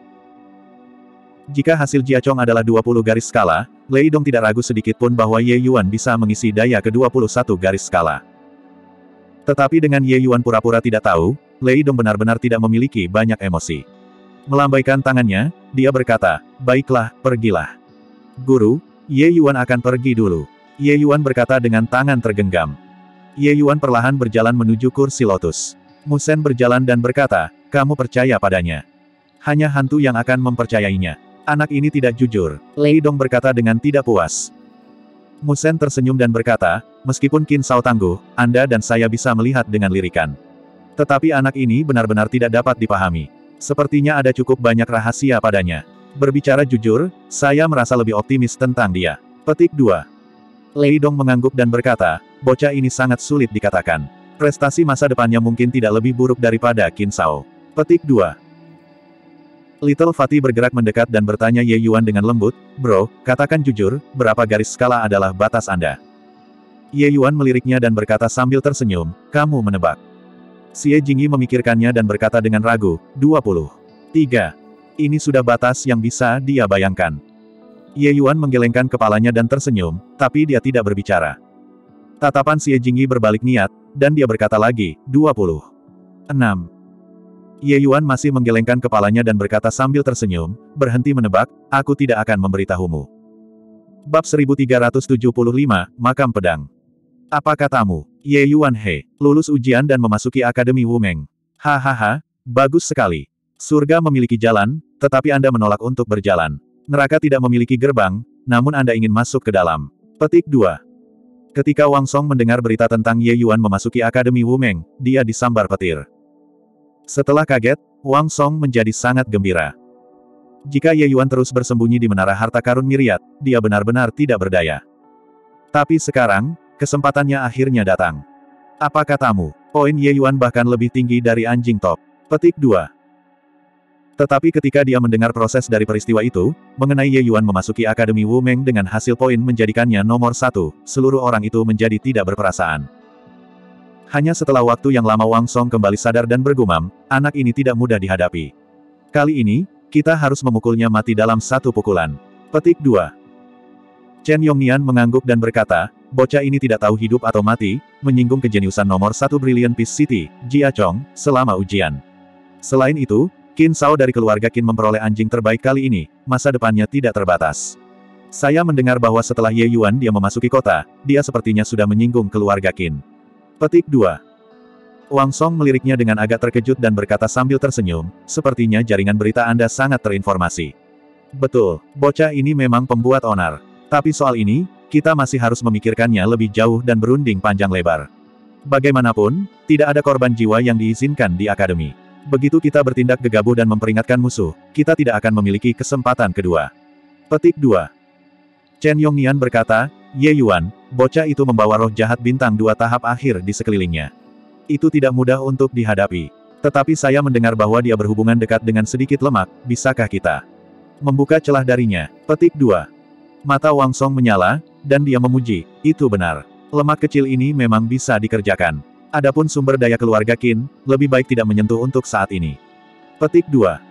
Jika hasil Jia Chong adalah dua puluh garis skala, Lei Dong tidak ragu sedikit pun bahwa Ye Yuan bisa mengisi daya ke dua puluh satu garis skala. Tetapi dengan Ye Yuan pura-pura tidak tahu, Lei Dong benar-benar tidak memiliki banyak emosi. Melambaikan tangannya, dia berkata, baiklah, pergilah. Guru, Ye Yuan akan pergi dulu. Ye Yuan berkata dengan tangan tergenggam. Ye Yuan perlahan berjalan menuju kursi lotus. Mu Shen berjalan dan berkata, kamu percaya padanya. Hanya hantu yang akan mempercayainya. Anak ini tidak jujur. Lei Dong berkata dengan tidak puas. Mu Shen tersenyum dan berkata, meskipun Qin Shao tangguh, Anda dan saya bisa melihat dengan lirikan. Tetapi anak ini benar-benar tidak dapat dipahami. Sepertinya ada cukup banyak rahasia padanya. Berbicara jujur, saya merasa lebih optimis tentang dia. Petik dua. Lei Dong mengangguk dan berkata, bocah ini sangat sulit dikatakan. Prestasi masa depannya mungkin tidak lebih buruk daripada Qin Shao. Petik dua. Little Fatty bergerak mendekat dan bertanya Ye Yuan dengan lembut, bro, katakan jujur, berapa garis skala adalah batas Anda? Ye Yuan meliriknya dan berkata sambil tersenyum, kamu menebak. Xie Jingyi memikirkannya dan berkata dengan ragu, dua puluh tiga. Ini sudah batas yang bisa dia bayangkan. Ye Yuan menggelengkan kepalanya dan tersenyum, tapi dia tidak berbicara. Tatapan Xie Jingyi berbalik niat, dan dia berkata lagi, dua puluh enam. Ye Yuan masih menggelengkan kepalanya dan berkata sambil tersenyum, berhenti menebak, aku tidak akan memberitahumu. Bab seribu tiga ratus tujuh puluh lima, Makam Pedang. Apa katamu? Ye Yuan He, lulus ujian dan memasuki Akademi Wu Meng. Hahaha, bagus sekali. Surga memiliki jalan, tetapi Anda menolak untuk berjalan. Neraka tidak memiliki gerbang, namun Anda ingin masuk ke dalam. Petik dua. Ketika Wang Song mendengar berita tentang Ye Yuan memasuki Akademi Wu Meng, dia disambar petir. Setelah kaget, Wang Song menjadi sangat gembira. Jika Ye Yuan terus bersembunyi di menara harta karun Myriad, dia benar-benar tidak berdaya. Tapi sekarang, kesempatannya akhirnya datang. Apa katamu? Poin Ye Yuan bahkan lebih tinggi dari anjing top. Petik dua. Tetapi ketika dia mendengar proses dari peristiwa itu, mengenai Ye Yuan memasuki Akademi Wu Meng dengan hasil poin menjadikannya nomor satu, seluruh orang itu menjadi tidak berperasaan. Hanya setelah waktu yang lama Wang Song kembali sadar dan bergumam, anak ini tidak mudah dihadapi. Kali ini, kita harus memukulnya mati dalam satu pukulan. Petik dua. Chen Yongnian mengangguk dan berkata, bocah ini tidak tahu hidup atau mati, menyinggung kejeniusan nomor satu Brilliant Peace City, Jia Chong, selama ujian. Selain itu, Qin Zhao dari keluarga Qin memperoleh anjing terbaik kali ini, masa depannya tidak terbatas. Saya mendengar bahwa setelah Ye Yuan dia memasuki kota, dia sepertinya sudah menyinggung keluarga Qin. Petik dua. Wang Song meliriknya dengan agak terkejut dan berkata sambil tersenyum, sepertinya jaringan berita Anda sangat terinformasi. Betul, bocah ini memang pembuat onar. Tapi soal ini, kita masih harus memikirkannya lebih jauh dan berunding panjang lebar. Bagaimanapun, tidak ada korban jiwa yang diizinkan di akademi. Begitu kita bertindak gegabah dan memperingatkan musuh, kita tidak akan memiliki kesempatan kedua. Petik dua. Chen Yongnian berkata, Ye Yuan, bocah itu membawa roh jahat bintang dua tahap akhir di sekelilingnya. Itu tidak mudah untuk dihadapi. Tetapi saya mendengar bahwa dia berhubungan dekat dengan sedikit lemak, bisakah kita membuka celah darinya? Petik dua. Mata Wang Song menyala, dan dia memuji, itu benar. Lemak kecil ini memang bisa dikerjakan. Adapun sumber daya keluarga Qin, lebih baik tidak menyentuh untuk saat ini. Petik dua.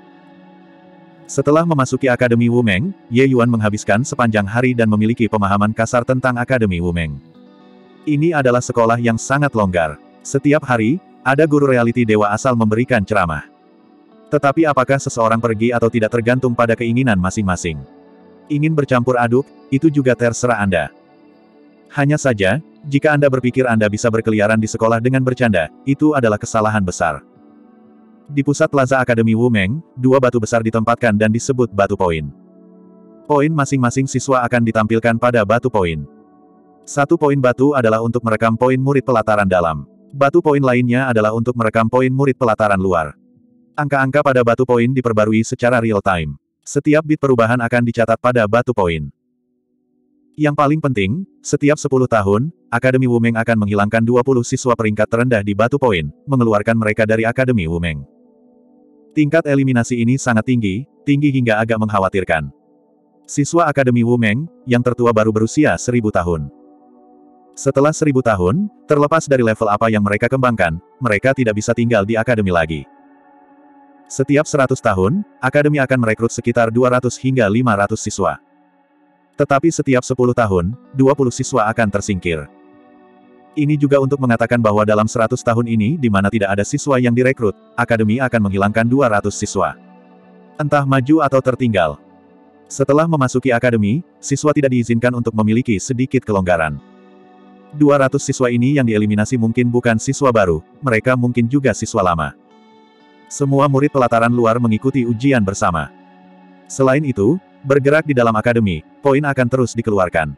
Setelah memasuki Akademi Wumeng, Ye Yuan menghabiskan sepanjang hari dan memiliki pemahaman kasar tentang Akademi Wumeng. Ini adalah sekolah yang sangat longgar. Setiap hari, ada guru reality dewa asal memberikan ceramah. Tetapi apakah seseorang pergi atau tidak tergantung pada keinginan masing-masing. Ingin bercampur aduk, itu juga terserah Anda. Hanya saja, jika Anda berpikir Anda bisa berkeliaran di sekolah dengan bercanda, itu adalah kesalahan besar. Di pusat plaza Akademi Wumeng, dua batu besar ditempatkan dan disebut batu poin. Poin masing-masing siswa akan ditampilkan pada batu poin. Satu poin batu adalah untuk merekam poin murid pelataran dalam. Batu poin lainnya adalah untuk merekam poin murid pelataran luar. Angka-angka pada batu poin diperbarui secara real-time. Setiap bit perubahan akan dicatat pada batu poin. Yang paling penting, setiap sepuluh tahun, Akademi Wumeng akan menghilangkan dua puluh siswa peringkat terendah di batu poin, mengeluarkan mereka dari Akademi Wumeng. Tingkat eliminasi ini sangat tinggi, tinggi hingga agak mengkhawatirkan. Siswa Akademi Wumeng, yang tertua baru berusia seribu tahun. Setelah seribu tahun, terlepas dari level apa yang mereka kembangkan, mereka tidak bisa tinggal di akademi lagi. Setiap seratus tahun, akademi akan merekrut sekitar dua ratus hingga lima ratus siswa. Tetapi setiap sepuluh tahun, dua puluh siswa akan tersingkir. Ini juga untuk mengatakan bahwa dalam seratus tahun ini di mana tidak ada siswa yang direkrut, akademi akan menghilangkan dua ratus siswa. Entah maju atau tertinggal. Setelah memasuki akademi, siswa tidak diizinkan untuk memiliki sedikit kelonggaran. dua ratus siswa ini yang dieliminasi mungkin bukan siswa baru, mereka mungkin juga siswa lama. Semua murid pelataran luar mengikuti ujian bersama. Selain itu, bergerak di dalam akademi, poin akan terus dikeluarkan.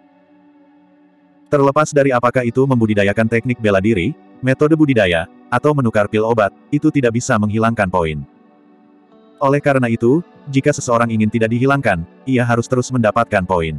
Terlepas dari apakah itu membudidayakan teknik bela diri, metode budidaya, atau menukar pil obat, itu tidak bisa menghilangkan poin. Oleh karena itu, jika seseorang ingin tidak dihilangkan, ia harus terus mendapatkan poin.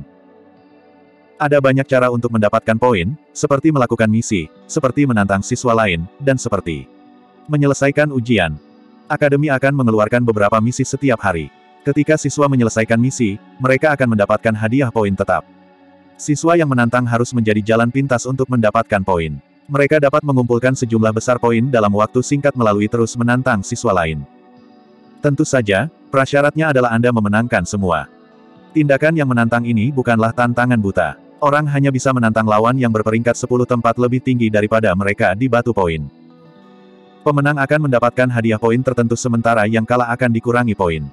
Ada banyak cara untuk mendapatkan poin, seperti melakukan misi, seperti menantang siswa lain, dan seperti menyelesaikan ujian. Akademi akan mengeluarkan beberapa misi setiap hari. Ketika siswa menyelesaikan misi, mereka akan mendapatkan hadiah poin tetap. Siswa yang menantang harus menjadi jalan pintas untuk mendapatkan poin. Mereka dapat mengumpulkan sejumlah besar poin dalam waktu singkat melalui terus menantang siswa lain. Tentu saja, prasyaratnya adalah Anda memenangkan semua. Tindakan yang menantang ini bukanlah tantangan buta. Orang hanya bisa menantang lawan yang berperingkat sepuluh tempat lebih tinggi daripada mereka di batu poin. Pemenang akan mendapatkan hadiah poin tertentu sementara yang kalah akan dikurangi poin.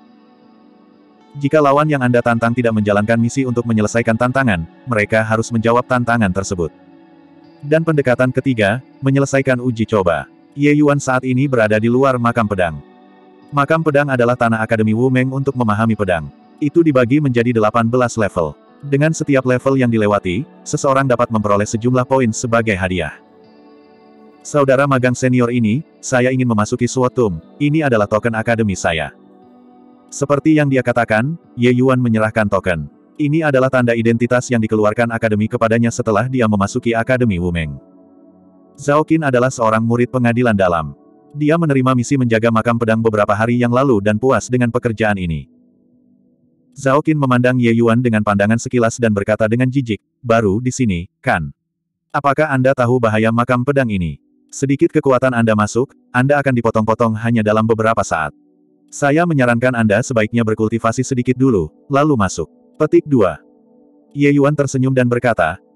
Jika lawan yang Anda tantang tidak menjalankan misi untuk menyelesaikan tantangan, mereka harus menjawab tantangan tersebut. Dan pendekatan ketiga, menyelesaikan uji coba. Ye Yuan saat ini berada di luar makam pedang. Makam pedang adalah tanah Akademi Wumeng untuk memahami pedang. Itu dibagi menjadi delapan belas level. Dengan setiap level yang dilewati, seseorang dapat memperoleh sejumlah poin sebagai hadiah. Saudara magang senior ini, saya ingin memasuki Suotum, ini adalah token akademi saya. Seperti yang dia katakan, Ye Yuan menyerahkan token. Ini adalah tanda identitas yang dikeluarkan akademi kepadanya setelah dia memasuki Akademi Wumeng. Zhao Qin adalah seorang murid pengadilan dalam. Dia menerima misi menjaga makam pedang beberapa hari yang lalu dan puas dengan pekerjaan ini. Zhao Qin memandang Ye Yuan dengan pandangan sekilas dan berkata dengan jijik, baru di sini, kan? Apakah Anda tahu bahaya makam pedang ini? Sedikit kekuatan Anda masuk, Anda akan dipotong-potong hanya dalam beberapa saat. Saya menyarankan Anda sebaiknya berkultivasi sedikit dulu, lalu masuk. Petik dua. Ye Yuan tersenyum dan berkata,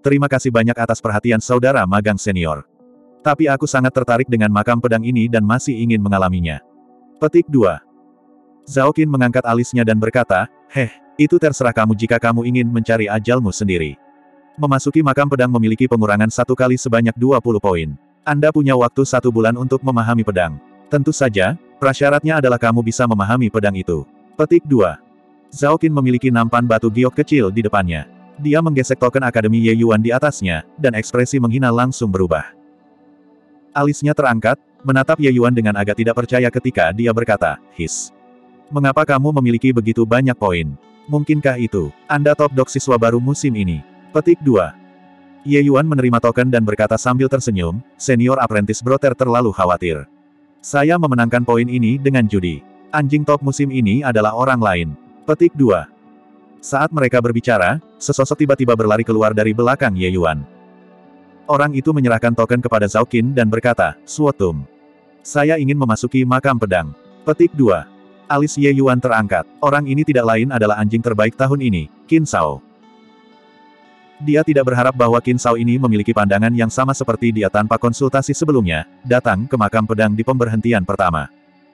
terima kasih banyak atas perhatian saudara magang senior. Tapi aku sangat tertarik dengan makam pedang ini dan masih ingin mengalaminya. Petik dua. Zhao Qin mengangkat alisnya dan berkata, heh, itu terserah kamu jika kamu ingin mencari ajalmu sendiri. Memasuki makam pedang memiliki pengurangan satu kali sebanyak dua puluh poin. Anda punya waktu satu bulan untuk memahami pedang. Tentu saja, prasyaratnya adalah kamu bisa memahami pedang itu. Petik dua. Zhao Qin memiliki nampan batu giok kecil di depannya. Dia menggesek token Akademi Ye Yuan di atasnya, dan ekspresi menghina langsung berubah. Alisnya terangkat, menatap Ye Yuan dengan agak tidak percaya ketika dia berkata, his. Mengapa kamu memiliki begitu banyak poin? Mungkinkah itu, Anda top dog siswa baru musim ini? Petik dua. Ye Yuan menerima token dan berkata sambil tersenyum, senior apprentice Brother terlalu khawatir. Saya memenangkan poin ini dengan judi. Anjing top musim ini adalah orang lain. Petik dua. Saat mereka berbicara, sesosok tiba-tiba berlari keluar dari belakang Ye Yuan. Orang itu menyerahkan token kepada Zhao Qin dan berkata, Suotum. Saya ingin memasuki makam pedang. Petik dua. Alis Ye Yuan terangkat. Orang ini tidak lain adalah anjing terbaik tahun ini, Qin Shao. Dia tidak berharap bahwa Qin Shao ini memiliki pandangan yang sama seperti dia tanpa konsultasi sebelumnya, datang ke makam pedang di pemberhentian pertama.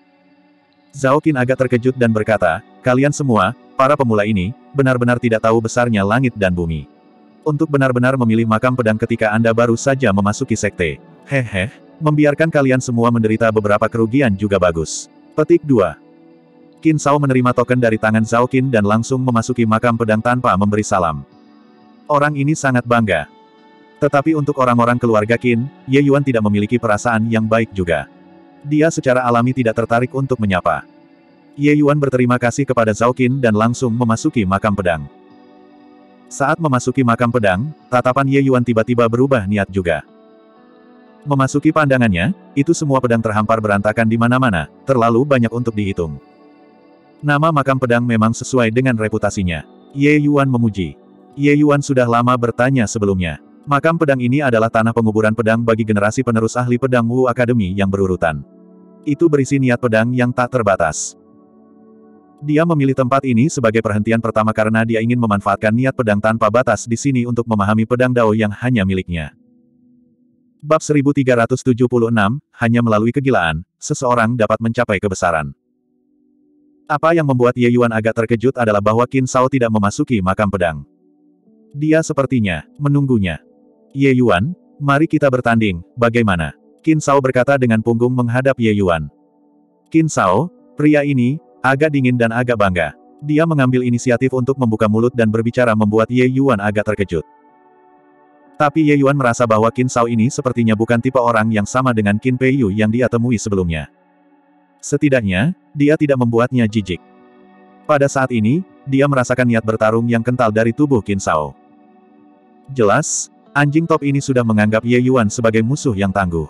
Zhao Qin agak terkejut dan berkata, kalian semua, para pemula ini, benar-benar tidak tahu besarnya langit dan bumi. Untuk benar-benar memilih makam pedang ketika Anda baru saja memasuki sekte. Hehe, membiarkan kalian semua menderita beberapa kerugian juga bagus. Petik dua. Qin Shao menerima token dari tangan Zhao Qin dan langsung memasuki makam pedang tanpa memberi salam. Orang ini sangat bangga. Tetapi untuk orang-orang keluarga Qin, Ye Yuan tidak memiliki perasaan yang baik juga. Dia secara alami tidak tertarik untuk menyapa. Ye Yuan berterima kasih kepada Zhao Qin dan langsung memasuki makam pedang. Saat memasuki makam pedang, tatapan Ye Yuan tiba-tiba berubah niat juga. Memasuki pandangannya, itu semua pedang terhampar berantakan di mana-mana, terlalu banyak untuk dihitung. Nama makam pedang memang sesuai dengan reputasinya. Ye Yuan memuji. Ye Yuan sudah lama bertanya sebelumnya. Makam pedang ini adalah tanah penguburan pedang bagi generasi penerus ahli pedang Wu Academy yang berurutan. Itu berisi niat pedang yang tak terbatas. Dia memilih tempat ini sebagai perhentian pertama karena dia ingin memanfaatkan niat pedang tanpa batas di sini untuk memahami pedang Dao yang hanya miliknya. Bab seribu tiga ratus tujuh puluh enam, hanya melalui kegilaan, seseorang dapat mencapai kebesaran. Apa yang membuat Ye Yuan agak terkejut adalah bahwa Qin Shao tidak memasuki makam pedang. Dia sepertinya menunggunya. Ye Yuan, mari kita bertanding, bagaimana? Qin Shao berkata dengan punggung menghadap Ye Yuan. Qin Shao, pria ini, agak dingin dan agak bangga. Dia mengambil inisiatif untuk membuka mulut dan berbicara membuat Ye Yuan agak terkejut. Tapi Ye Yuan merasa bahwa Qin Shao ini sepertinya bukan tipe orang yang sama dengan Qin Peiyu yang dia temui sebelumnya. Setidaknya, dia tidak membuatnya jijik. Pada saat ini, dia merasakan niat bertarung yang kental dari tubuh Qin Shao. Jelas, anjing top ini sudah menganggap Ye Yuan sebagai musuh yang tangguh.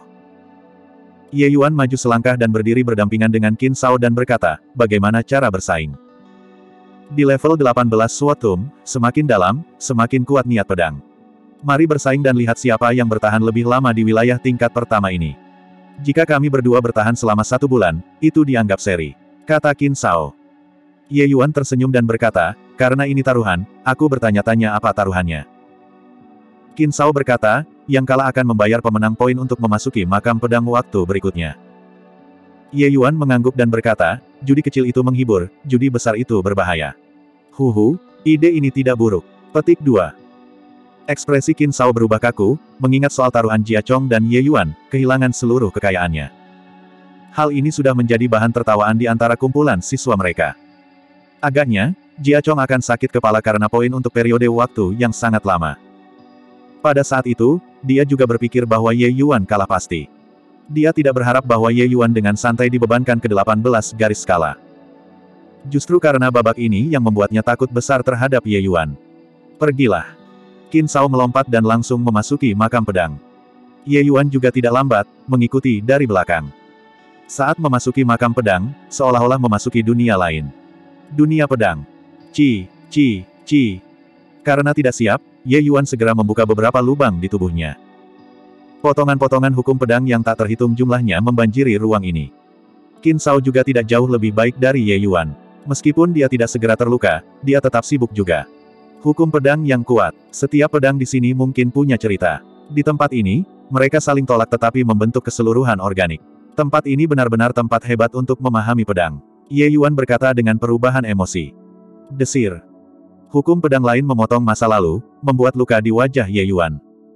Ye Yuan maju selangkah dan berdiri berdampingan dengan Qin Shao dan berkata, bagaimana cara bersaing? Di level delapan belas Suotum, semakin dalam, semakin kuat niat pedang. Mari bersaing dan lihat siapa yang bertahan lebih lama di wilayah tingkat pertama ini. Jika kami berdua bertahan selama satu bulan, itu dianggap seri, kata Qin Shao. Ye Yuan tersenyum dan berkata, karena ini taruhan, aku bertanya-tanya apa taruhannya. Qin Shao berkata, yang kalah akan membayar pemenang poin untuk memasuki makam pedang waktu berikutnya. Ye Yuan mengangguk dan berkata, judi kecil itu menghibur, judi besar itu berbahaya. Huhu, ide ini tidak buruk. Petik dua. Ekspresi Qin Shao berubah kaku, mengingat soal taruhan Jia Chong dan Ye Yuan, kehilangan seluruh kekayaannya. Hal ini sudah menjadi bahan tertawaan di antara kumpulan siswa mereka. Agaknya, Jia Chong akan sakit kepala karena poin untuk periode waktu yang sangat lama. Pada saat itu, dia juga berpikir bahwa Ye Yuan kalah pasti. Dia tidak berharap bahwa Ye Yuan dengan santai dibebankan ke delapan belas garis skala. Justru karena babak ini yang membuatnya takut besar terhadap Ye Yuan. Pergilah. Qin Shao melompat dan langsung memasuki makam pedang. Ye Yuan juga tidak lambat, mengikuti dari belakang. Saat memasuki makam pedang, seolah-olah memasuki dunia lain. Dunia pedang. Ci, ci, ci. Karena tidak siap, Ye Yuan segera membuka beberapa lubang di tubuhnya. Potongan-potongan hukum pedang yang tak terhitung jumlahnya membanjiri ruang ini. Qin Shao juga tidak jauh lebih baik dari Ye Yuan. Meskipun dia tidak segera terluka, dia tetap sibuk juga. Hukum pedang yang kuat. Setiap pedang di sini mungkin punya cerita. Di tempat ini, mereka saling tolak tetapi membentuk keseluruhan organik. Tempat ini benar-benar tempat hebat untuk memahami pedang. Ye Yuan berkata dengan perubahan emosi. Desir. Hukum pedang lain memotong masa lalu, membuat luka di wajah Ye Yuan.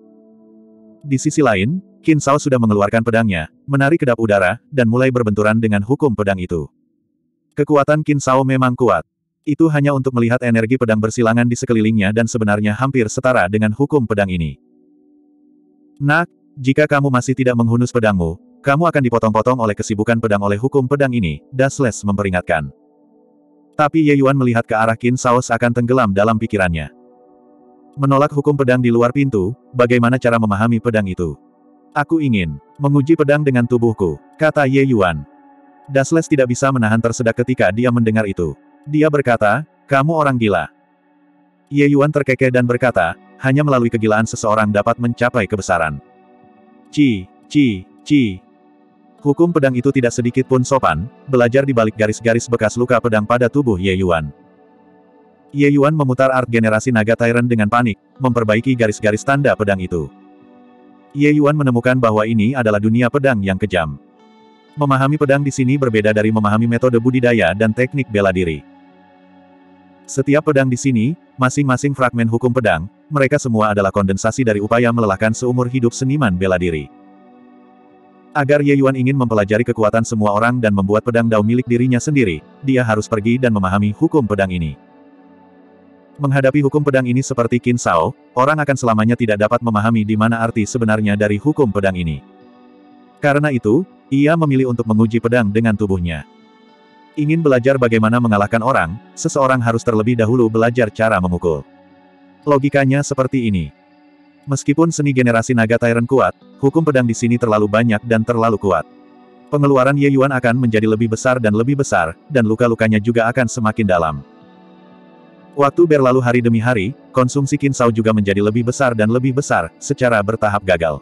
Di sisi lain, Qin Shao sudah mengeluarkan pedangnya, menarik kedap udara, dan mulai berbenturan dengan hukum pedang itu. Kekuatan Qin Shao memang kuat. Itu hanya untuk melihat energi pedang bersilangan di sekelilingnya dan sebenarnya hampir setara dengan hukum pedang ini. Nak, jika kamu masih tidak menghunus pedangmu, kamu akan dipotong-potong oleh kesibukan pedang oleh hukum pedang ini, Dasles memperingatkan. Tapi Ye Yuan melihat ke arah Qin Shao seakan tenggelam dalam pikirannya. Menolak hukum pedang di luar pintu, bagaimana cara memahami pedang itu? Aku ingin menguji pedang dengan tubuhku, kata Ye Yuan. Dasles tidak bisa menahan tersedak ketika dia mendengar itu. Dia berkata, kamu orang gila. Ye Yuan terkekeh dan berkata, hanya melalui kegilaan seseorang dapat mencapai kebesaran. Ci, ci, ci. Hukum pedang itu tidak sedikit pun sopan, belajar di balik garis-garis bekas luka pedang pada tubuh Ye Yuan. Ye Yuan memutar art generasi naga Tyrant dengan panik, memperbaiki garis-garis tanda pedang itu. Ye Yuan menemukan bahwa ini adalah dunia pedang yang kejam. Memahami pedang di sini berbeda dari memahami metode budidaya dan teknik bela diri. Setiap pedang di sini, masing-masing fragmen hukum pedang, mereka semua adalah kondensasi dari upaya melelahkan seumur hidup seniman bela diri. Agar Ye Yuan ingin mempelajari kekuatan semua orang dan membuat pedang Dao milik dirinya sendiri, dia harus pergi dan memahami hukum pedang ini. Menghadapi hukum pedang ini seperti Qin Shao, orang akan selamanya tidak dapat memahami di mana arti sebenarnya dari hukum pedang ini. Karena itu, ia memilih untuk menguji pedang dengan tubuhnya. Ingin belajar bagaimana mengalahkan orang, seseorang harus terlebih dahulu belajar cara memukul. Logikanya seperti ini. Meskipun seni generasi naga Tyrant kuat, hukum pedang di sini terlalu banyak dan terlalu kuat. Pengeluaran Ye Yuan akan menjadi lebih besar dan lebih besar, dan luka-lukanya juga akan semakin dalam. Waktu berlalu hari demi hari, konsumsi Qin Shao juga menjadi lebih besar dan lebih besar, secara bertahap gagal.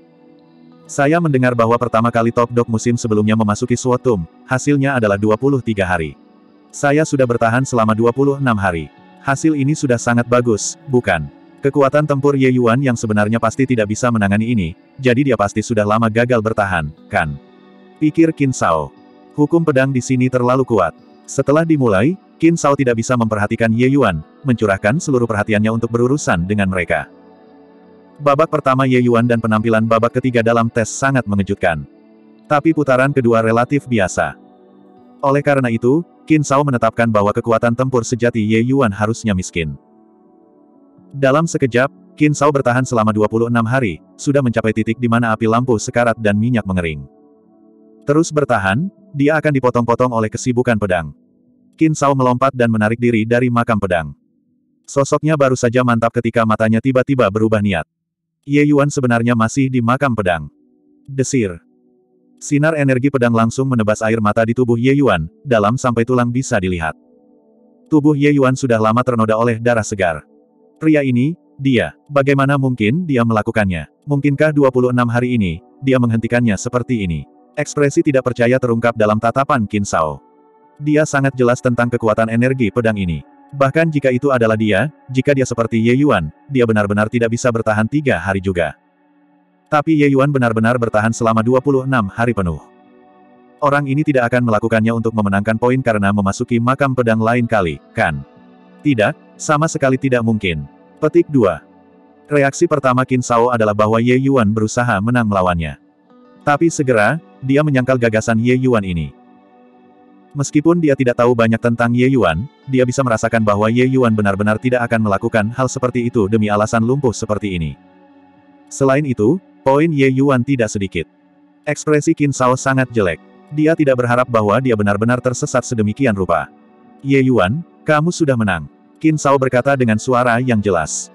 Saya mendengar bahwa pertama kali Top Dog musim sebelumnya memasuki Suotum, hasilnya adalah dua puluh tiga hari. Saya sudah bertahan selama dua puluh enam hari. Hasil ini sudah sangat bagus, bukan? Kekuatan tempur Ye Yuan yang sebenarnya pasti tidak bisa menangani ini, jadi dia pasti sudah lama gagal bertahan, kan? Pikir Qin Shao. Hukum pedang di sini terlalu kuat. Setelah dimulai, Qin Shao tidak bisa memperhatikan Ye Yuan, mencurahkan seluruh perhatiannya untuk berurusan dengan mereka. Babak pertama Ye Yuan dan penampilan babak ketiga dalam tes sangat mengejutkan. Tapi putaran kedua relatif biasa. Oleh karena itu, Qin Shao menetapkan bahwa kekuatan tempur sejati Ye Yuan harusnya miskin. Dalam sekejap, Qin Shao bertahan selama dua puluh enam hari, sudah mencapai titik di mana api lampu sekarat dan minyak mengering. Terus bertahan, dia akan dipotong-potong oleh kesibukan pedang. Qin Shao melompat dan menarik diri dari makam pedang. Sosoknya baru saja mantap ketika matanya tiba-tiba berubah niat. Ye Yuan sebenarnya masih di makam pedang. Desir. Sinar energi pedang langsung menebas air mata di tubuh Ye Yuan, dalam sampai tulang bisa dilihat. Tubuh Ye Yuan sudah lama ternoda oleh darah segar. Pria ini, dia, bagaimana mungkin dia melakukannya? Mungkinkah dua puluh enam hari ini, dia menghentikannya seperti ini? Ekspresi tidak percaya terungkap dalam tatapan Qin Shao. Dia sangat jelas tentang kekuatan energi pedang ini. Bahkan jika itu adalah dia, jika dia seperti Ye Yuan, dia benar-benar tidak bisa bertahan tiga hari juga. Tapi Ye Yuan benar-benar bertahan selama dua puluh enam hari penuh. Orang ini tidak akan melakukannya untuk memenangkan poin karena memasuki makam pedang lain kali, kan? Tidak, sama sekali tidak mungkin. Petik dua. Reaksi pertama Qin Shao adalah bahwa Ye Yuan berusaha menang melawannya. Tapi segera, dia menyangkal gagasan Ye Yuan ini. Meskipun dia tidak tahu banyak tentang Ye Yuan, dia bisa merasakan bahwa Ye Yuan benar-benar tidak akan melakukan hal seperti itu demi alasan lumpuh seperti ini. Selain itu, poin Ye Yuan tidak sedikit. Ekspresi Qin Shao sangat jelek. Dia tidak berharap bahwa dia benar-benar tersesat sedemikian rupa. Ye Yuan, kamu sudah menang. Qin Shao berkata dengan suara yang jelas.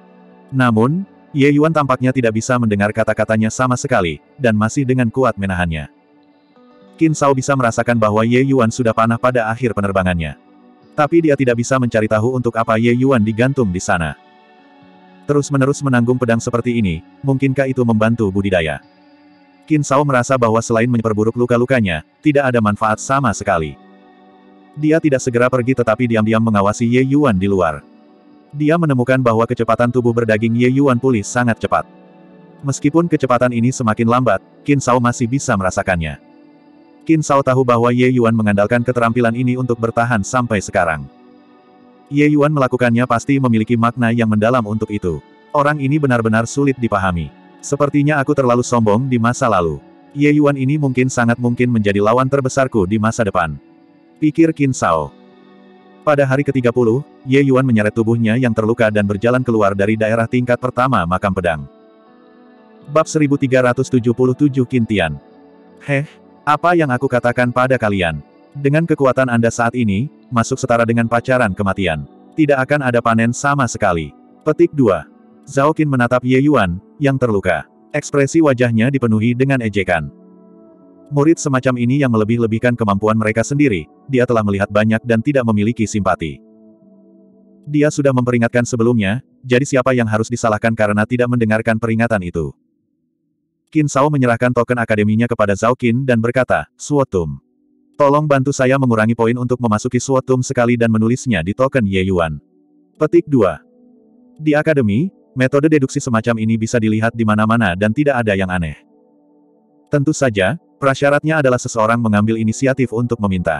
Namun, Ye Yuan tampaknya tidak bisa mendengar kata-katanya sama sekali, dan masih dengan kuat menahannya. Qin Shao bisa merasakan bahwa Ye Yuan sudah panah pada akhir penerbangannya. Tapi dia tidak bisa mencari tahu untuk apa Ye Yuan digantung di sana. Terus-menerus menanggung pedang seperti ini, mungkinkah itu membantu budidaya? Qin Shao merasa bahwa selain memperburuk luka-lukanya, tidak ada manfaat sama sekali. Dia tidak segera pergi tetapi diam-diam mengawasi Ye Yuan di luar. Dia menemukan bahwa kecepatan tubuh berdaging Ye Yuan pulih sangat cepat. Meskipun kecepatan ini semakin lambat, Qin Shao masih bisa merasakannya. Qin Shao tahu bahwa Ye Yuan mengandalkan keterampilan ini untuk bertahan sampai sekarang. Ye Yuan melakukannya pasti memiliki makna yang mendalam untuk itu. Orang ini benar-benar sulit dipahami. Sepertinya aku terlalu sombong di masa lalu. Ye Yuan ini mungkin sangat mungkin menjadi lawan terbesarku di masa depan. Pikir Qin Shao. Pada hari ketiga puluh, Ye Yuan menyeret tubuhnya yang terluka dan berjalan keluar dari daerah tingkat pertama makam pedang. Bab seribu tiga ratus tujuh puluh tujuh Qin Tian. Heh, apa yang aku katakan pada kalian? Dengan kekuatan Anda saat ini, masuk setara dengan pacaran kematian. Tidak akan ada panen sama sekali. Petik dua. Zhao Qin menatap Ye Yuan, yang terluka. Ekspresi wajahnya dipenuhi dengan ejekan. Murid semacam ini yang melebih-lebihkan kemampuan mereka sendiri, dia telah melihat banyak dan tidak memiliki simpati. Dia sudah memperingatkan sebelumnya, jadi siapa yang harus disalahkan karena tidak mendengarkan peringatan itu? Qin Shao menyerahkan token akademinya kepada Zhao Qin dan berkata, Suotum. Tolong bantu saya mengurangi poin untuk memasuki Suotum sekali dan menulisnya di token Ye Yuan. Petik dua. Di akademi, metode deduksi semacam ini bisa dilihat di mana-mana dan tidak ada yang aneh. Tentu saja, prasyaratnya adalah seseorang mengambil inisiatif untuk meminta.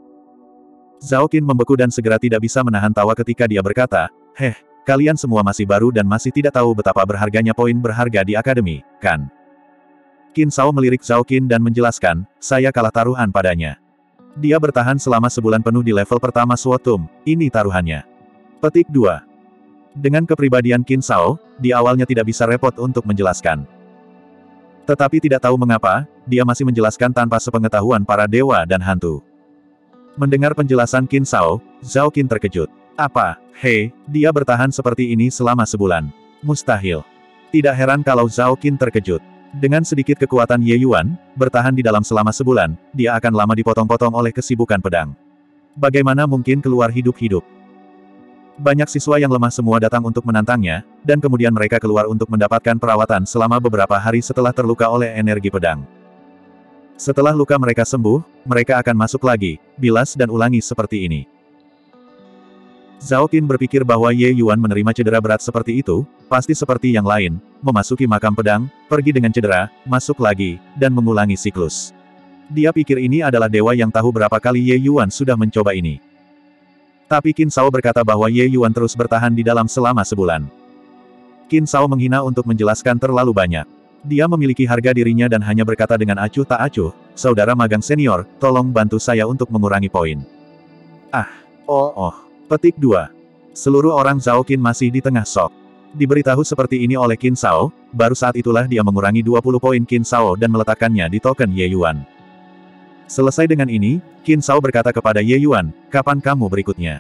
Zhao Qin membeku dan segera tidak bisa menahan tawa ketika dia berkata, Heh, kalian semua masih baru dan masih tidak tahu betapa berharganya poin berharga di akademi, kan? Qin Shao melirik Zhao Qin dan menjelaskan, saya kalah taruhan padanya. Dia bertahan selama sebulan penuh di level pertama Suotum, ini taruhannya. Petik dua. Dengan kepribadian Qin Shao, di awalnya tidak bisa repot untuk menjelaskan. Tetapi tidak tahu mengapa, dia masih menjelaskan tanpa sepengetahuan para dewa dan hantu. Mendengar penjelasan Qin Shao, Zhao Qin terkejut. Apa, hei, dia bertahan seperti ini selama sebulan. Mustahil. Tidak heran kalau Zhao Qin terkejut. Dengan sedikit kekuatan Ye Yuan, bertahan di dalam selama sebulan, dia akan lama dipotong-potong oleh kesibukan pedang. Bagaimana mungkin keluar hidup-hidup? Banyak siswa yang lemah semua datang untuk menantangnya, dan kemudian mereka keluar untuk mendapatkan perawatan selama beberapa hari setelah terluka oleh energi pedang. Setelah luka mereka sembuh, mereka akan masuk lagi, bilas dan ulangi seperti ini. Zhao Qin berpikir bahwa Ye Yuan menerima cedera berat seperti itu, pasti seperti yang lain, memasuki makam pedang, pergi dengan cedera, masuk lagi, dan mengulangi siklus. Dia pikir ini adalah dewa yang tahu berapa kali Ye Yuan sudah mencoba ini. Tapi Qin Shao berkata bahwa Ye Yuan terus bertahan di dalam selama sebulan. Qin Shao menghina untuk menjelaskan terlalu banyak. Dia memiliki harga dirinya dan hanya berkata dengan acuh tak acuh, saudara magang senior, tolong bantu saya untuk mengurangi poin. Ah, oh, oh. Petik dua. Seluruh orang Zhao Qin masih di tengah shock. Diberitahu seperti ini oleh Qin Shao, baru saat itulah dia mengurangi dua puluh poin Qin Shao dan meletakkannya di token Ye Yuan. Selesai dengan ini, Qin Shao berkata kepada Ye Yuan, kapan kamu berikutnya?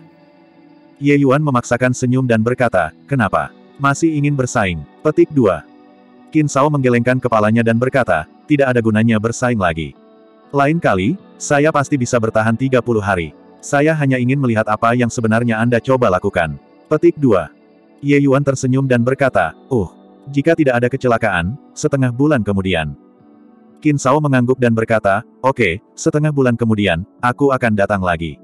Ye Yuan memaksakan senyum dan berkata, kenapa? Masih ingin bersaing. Petik dua. Qin Shao menggelengkan kepalanya dan berkata, tidak ada gunanya bersaing lagi. Lain kali, saya pasti bisa bertahan tiga puluh hari. Saya hanya ingin melihat apa yang sebenarnya Anda coba lakukan. Petik dua. Ye Yuan tersenyum dan berkata, uh, jika tidak ada kecelakaan, setengah bulan kemudian. Qin Shao mengangguk dan berkata, oke, setengah bulan kemudian, aku akan datang lagi.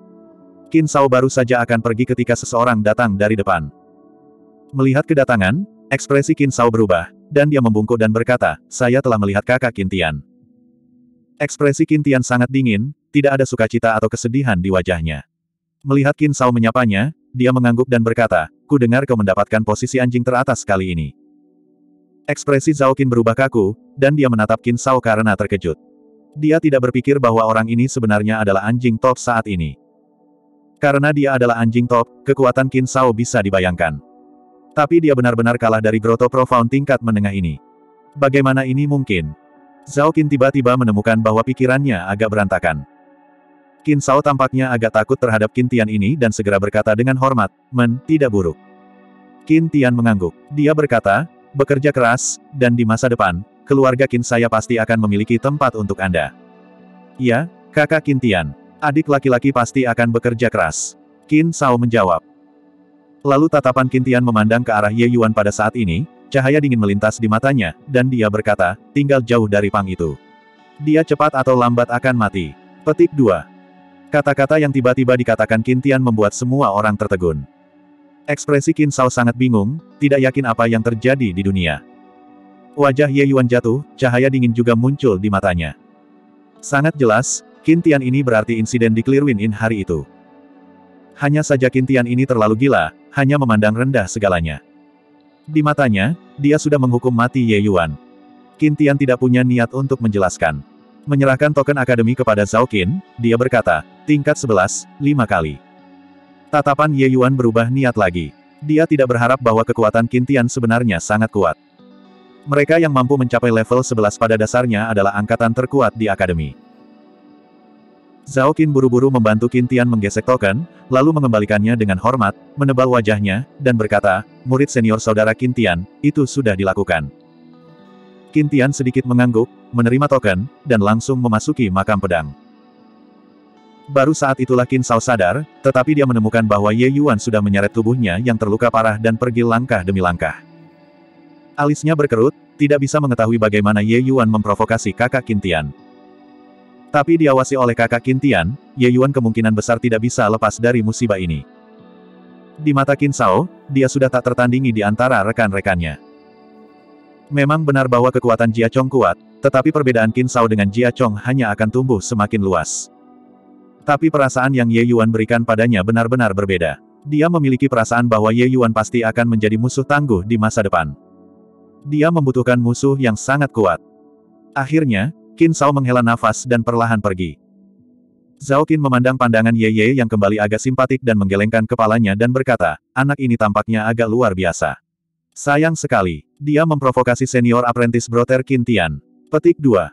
Qin Shao baru saja akan pergi ketika seseorang datang dari depan. Melihat kedatangan, ekspresi Qin Shao berubah, dan dia membungkuk dan berkata, saya telah melihat kakak Qin Tian. Ekspresi Qin Tian sangat dingin, tidak ada sukacita atau kesedihan di wajahnya. Melihat Qin Shao menyapanya, dia mengangguk dan berkata, ku dengar kau mendapatkan posisi anjing teratas kali ini. Ekspresi Zhao Qin berubah kaku, dan dia menatap Qin Shao karena terkejut. Dia tidak berpikir bahwa orang ini sebenarnya adalah anjing top saat ini. Karena dia adalah anjing top, kekuatan Qin Shao bisa dibayangkan. Tapi dia benar-benar kalah dari Grotto Profound tingkat menengah ini. Bagaimana ini mungkin? Zhao Qin tiba-tiba menemukan bahwa pikirannya agak berantakan. Qin Shao tampaknya agak takut terhadap Qin Tian ini dan segera berkata dengan hormat, men, tidak buruk. Qin Tian mengangguk. Dia berkata, bekerja keras, dan di masa depan, keluarga Qin saya pasti akan memiliki tempat untuk Anda. Ya, kakak Qin Tian. Adik laki-laki pasti akan bekerja keras. Qin Shao menjawab. Lalu tatapan Qin Tian memandang ke arah Ye Yuan pada saat ini, cahaya dingin melintas di matanya, dan dia berkata, tinggal jauh dari pang itu. Dia cepat atau lambat akan mati. Petik dua. Kata-kata yang tiba-tiba dikatakan Qin Tian membuat semua orang tertegun. Ekspresi Qin Shao sangat bingung, tidak yakin apa yang terjadi di dunia. Wajah Ye Yuan jatuh, cahaya dingin juga muncul di matanya. Sangat jelas, Qin Tian ini berarti insiden di Clearwind Inn hari itu. Hanya saja Qin Tian ini terlalu gila, hanya memandang rendah segalanya. Di matanya, dia sudah menghukum mati Ye Yuan. Qin Tian tidak punya niat untuk menjelaskan. Menyerahkan token akademi kepada Zhao Qin, dia berkata, tingkat sebelas, lima kali. Tatapan Ye Yuan berubah niat lagi. Dia tidak berharap bahwa kekuatan Qin Tian sebenarnya sangat kuat. Mereka yang mampu mencapai level sebelas pada dasarnya adalah angkatan terkuat di akademi. Zhao Qin buru-buru membantu Qin Tian menggesek token, lalu mengembalikannya dengan hormat, menebal wajahnya, dan berkata, murid senior saudara Qin Tian, itu sudah dilakukan. Qin Tian sedikit mengangguk, menerima token, dan langsung memasuki makam pedang. Baru saat itulah Qin Shao sadar, tetapi dia menemukan bahwa Ye Yuan sudah menyeret tubuhnya yang terluka parah dan pergi langkah demi langkah. Alisnya berkerut, tidak bisa mengetahui bagaimana Ye Yuan memprovokasi kakak Qin Tian. Tapi diawasi oleh kakak Qin Tian, Ye Yuan kemungkinan besar tidak bisa lepas dari musibah ini. Di mata Qin Shao, dia sudah tak tertandingi di antara rekan-rekannya. Memang benar bahwa kekuatan Jia Chong kuat, tetapi perbedaan Qin Shao dengan Jia Chong hanya akan tumbuh semakin luas. Tapi perasaan yang Ye Yuan berikan padanya benar-benar berbeda. Dia memiliki perasaan bahwa Ye Yuan pasti akan menjadi musuh tangguh di masa depan. Dia membutuhkan musuh yang sangat kuat. Akhirnya, Qin Shao menghela nafas dan perlahan pergi. Zhao Qin memandang pandangan Ye Ye yang kembali agak simpatik dan menggelengkan kepalanya dan berkata, anak ini tampaknya agak luar biasa. Sayang sekali, dia memprovokasi senior apprentice Brother Qin Tian. Petik dua.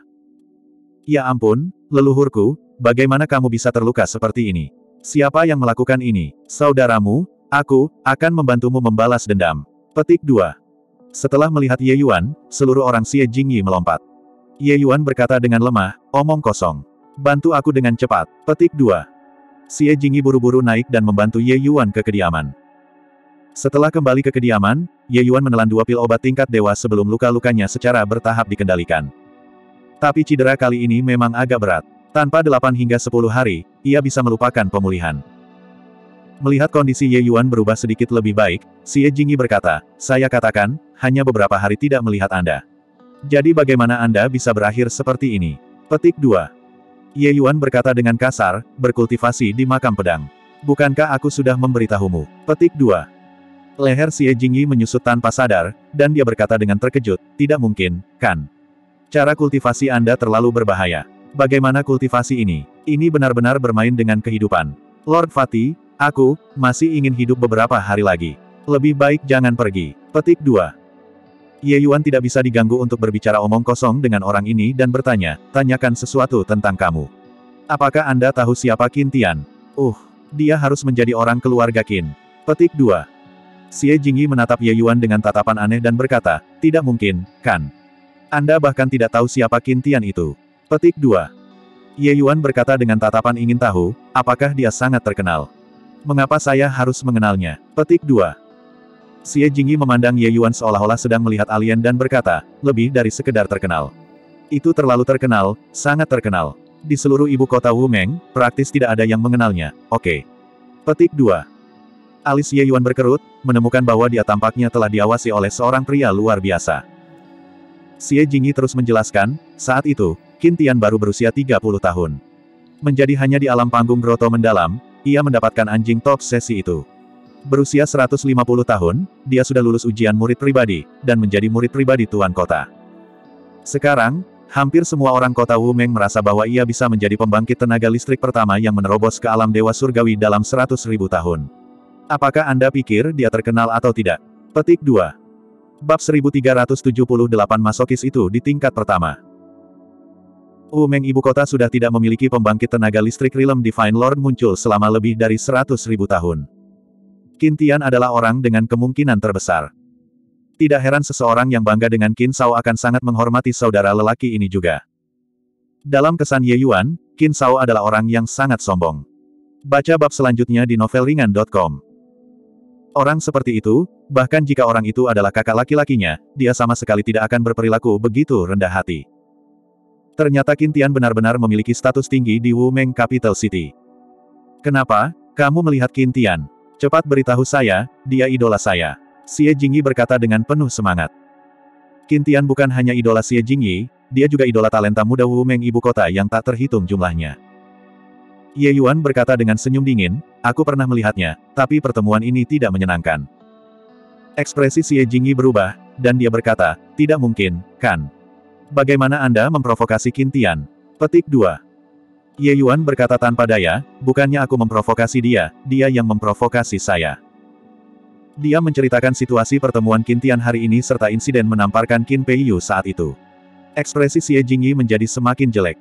Ya ampun, leluhurku, bagaimana kamu bisa terluka seperti ini? Siapa yang melakukan ini? Saudaramu, aku, akan membantumu membalas dendam. Petik dua. Setelah melihat Ye Yuan, seluruh orang Xie Jingyi melompat. Ye Yuan berkata dengan lemah, omong kosong. Bantu aku dengan cepat. Petik dua. Xie Jingyi buru-buru naik dan membantu Ye Yuan ke kediaman. Setelah kembali ke kediaman, Ye Yuan menelan dua pil obat tingkat dewa sebelum luka-lukanya secara bertahap dikendalikan. Tapi cedera kali ini memang agak berat. Tanpa delapan hingga sepuluh hari, ia bisa melupakan pemulihan. Melihat kondisi Ye Yuan berubah sedikit lebih baik, Xie Jingyi berkata, saya katakan, hanya beberapa hari tidak melihat Anda. Jadi bagaimana Anda bisa berakhir seperti ini? Petik dua. Ye Yuan berkata dengan kasar, berkultivasi di makam pedang. Bukankah aku sudah memberitahumu? Petik dua. Leher Xie Jingyi menyusut tanpa sadar, dan dia berkata dengan terkejut, tidak mungkin, kan? Cara kultivasi Anda terlalu berbahaya. Bagaimana kultivasi ini? Ini benar-benar bermain dengan kehidupan. Lord Fatih, aku, masih ingin hidup beberapa hari lagi. Lebih baik jangan pergi. Petik dua. Ye Yuan tidak bisa diganggu untuk berbicara omong kosong dengan orang ini dan bertanya, tanyakan sesuatu tentang kamu. Apakah Anda tahu siapa Qin Tian? Uh, dia harus menjadi orang keluarga Qin. Petik dua. Xie Jingyi menatap Ye Yuan dengan tatapan aneh dan berkata, tidak mungkin, kan? Anda bahkan tidak tahu siapa Qin Tian itu. Petik dua. Ye Yuan berkata dengan tatapan ingin tahu, apakah dia sangat terkenal? Mengapa saya harus mengenalnya? Petik dua. Xie Jingyi memandang Ye Yuan seolah-olah sedang melihat alien dan berkata, lebih dari sekedar terkenal. Itu terlalu terkenal, sangat terkenal. Di seluruh ibu kota Wumeng, praktis tidak ada yang mengenalnya, oke. Petik dua. Alis Ye Yuan berkerut, menemukan bahwa dia tampaknya telah diawasi oleh seorang pria luar biasa. Xie Jingyi terus menjelaskan, saat itu, Qin Tian baru berusia tiga puluh tahun. Menjadi hanya di alam panggung Groto Mendalam, ia mendapatkan anjing top sesi itu. Berusia seratus lima puluh tahun, dia sudah lulus ujian murid pribadi, dan menjadi murid pribadi Tuan Kota. Sekarang, hampir semua orang kota Wumeng merasa bahwa ia bisa menjadi pembangkit tenaga listrik pertama yang menerobos ke alam dewa surgawi dalam seratus ribu tahun. Apakah Anda pikir dia terkenal atau tidak? Petik dua. Bab seribu tiga ratus tujuh puluh delapan Masokis itu di tingkat pertama. Wumeng ibu kota sudah tidak memiliki pembangkit tenaga listrik Realm Divine Lord muncul selama lebih dari seratus ribu tahun. Qin Tian adalah orang dengan kemungkinan terbesar. Tidak heran seseorang yang bangga dengan Qin Shao akan sangat menghormati saudara lelaki ini juga. Dalam kesan Ye Yuan, Qin Shao adalah orang yang sangat sombong. Baca bab selanjutnya di novelringan titik com. Orang seperti itu, bahkan jika orang itu adalah kakak laki-lakinya, dia sama sekali tidak akan berperilaku begitu rendah hati. Ternyata Qin Tian benar-benar memiliki status tinggi di Wumeng Capital City. Kenapa, kamu melihat Qin Tian? Cepat beritahu saya, dia idola saya. Xie Jingyi berkata dengan penuh semangat. Qin Tian bukan hanya idola Xie Jingyi, dia juga idola talenta muda Wumeng ibu kota yang tak terhitung jumlahnya. Ye Yuan berkata dengan senyum dingin, aku pernah melihatnya, tapi pertemuan ini tidak menyenangkan. Ekspresi Xie Jingyi berubah, dan dia berkata, tidak mungkin, kan? Bagaimana Anda memprovokasi Qin Tian? Petik dua. Ye Yuan berkata tanpa daya, bukannya aku memprovokasi dia, dia yang memprovokasi saya. Dia menceritakan situasi pertemuan Qin Tian hari ini serta insiden menamparkan Qin Peiyu saat itu. Ekspresi Xie Jingyi menjadi semakin jelek.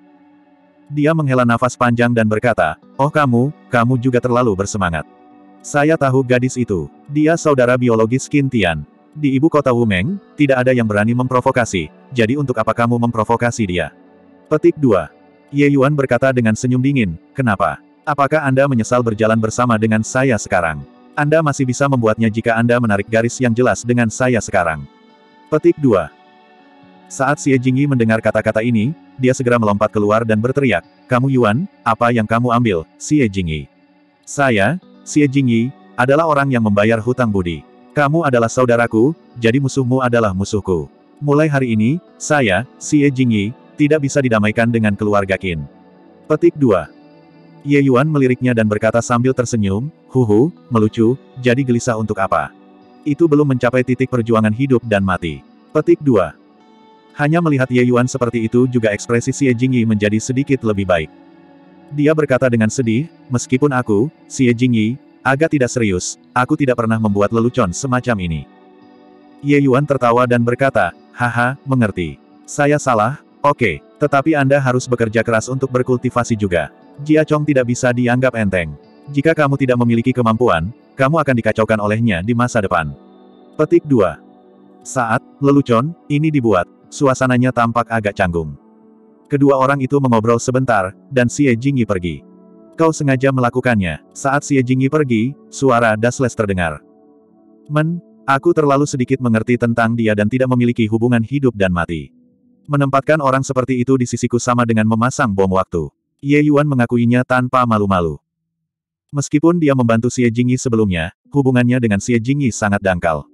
Dia menghela nafas panjang dan berkata, oh kamu, kamu juga terlalu bersemangat. Saya tahu gadis itu. Dia saudara biologis Qin Tian. Di ibu kota Wumeng, tidak ada yang berani memprovokasi, jadi untuk apa kamu memprovokasi dia? Petik dua. Ye Yuan berkata dengan senyum dingin, kenapa? Apakah Anda menyesal berjalan bersama dengan saya sekarang? Anda masih bisa membuatnya jika Anda menarik garis yang jelas dengan saya sekarang. Petik dua. Saat Xie Jingyi mendengar kata-kata ini, dia segera melompat keluar dan berteriak, kamu Yuan, apa yang kamu ambil, Xie Jingyi? Saya, Xie Jingyi, adalah orang yang membayar hutang budi. Kamu adalah saudaraku, jadi musuhmu adalah musuhku. Mulai hari ini, saya, Xie Jingyi, tidak bisa didamaikan dengan keluarga Qin. Petik dua. Ye Yuan meliriknya dan berkata sambil tersenyum, huhu, melucu, jadi gelisah untuk apa? Itu belum mencapai titik perjuangan hidup dan mati. Petik dua. Hanya melihat Ye Yuan seperti itu juga ekspresi Xie Jingyi menjadi sedikit lebih baik. Dia berkata dengan sedih, meskipun aku, Xie Jingyi, agak tidak serius, aku tidak pernah membuat lelucon semacam ini. Ye Yuan tertawa dan berkata, haha, mengerti. Saya salah, oke, tetapi Anda harus bekerja keras untuk berkultivasi juga. Jia Chong tidak bisa dianggap enteng. Jika kamu tidak memiliki kemampuan, kamu akan dikacaukan olehnya di masa depan. Petik dua. Saat lelucon ini dibuat, suasananya tampak agak canggung. Kedua orang itu mengobrol sebentar, dan Xie Jingyi pergi. Kau sengaja melakukannya. Saat Xie Jingyi pergi, suara Dasles terdengar. Men, aku terlalu sedikit mengerti tentang dia dan tidak memiliki hubungan hidup dan mati. Menempatkan orang seperti itu di sisiku sama dengan memasang bom waktu. Ye Yuan mengakuinya tanpa malu-malu. Meskipun dia membantu Xie Jingyi sebelumnya, hubungannya dengan Xie Jingyi sangat dangkal.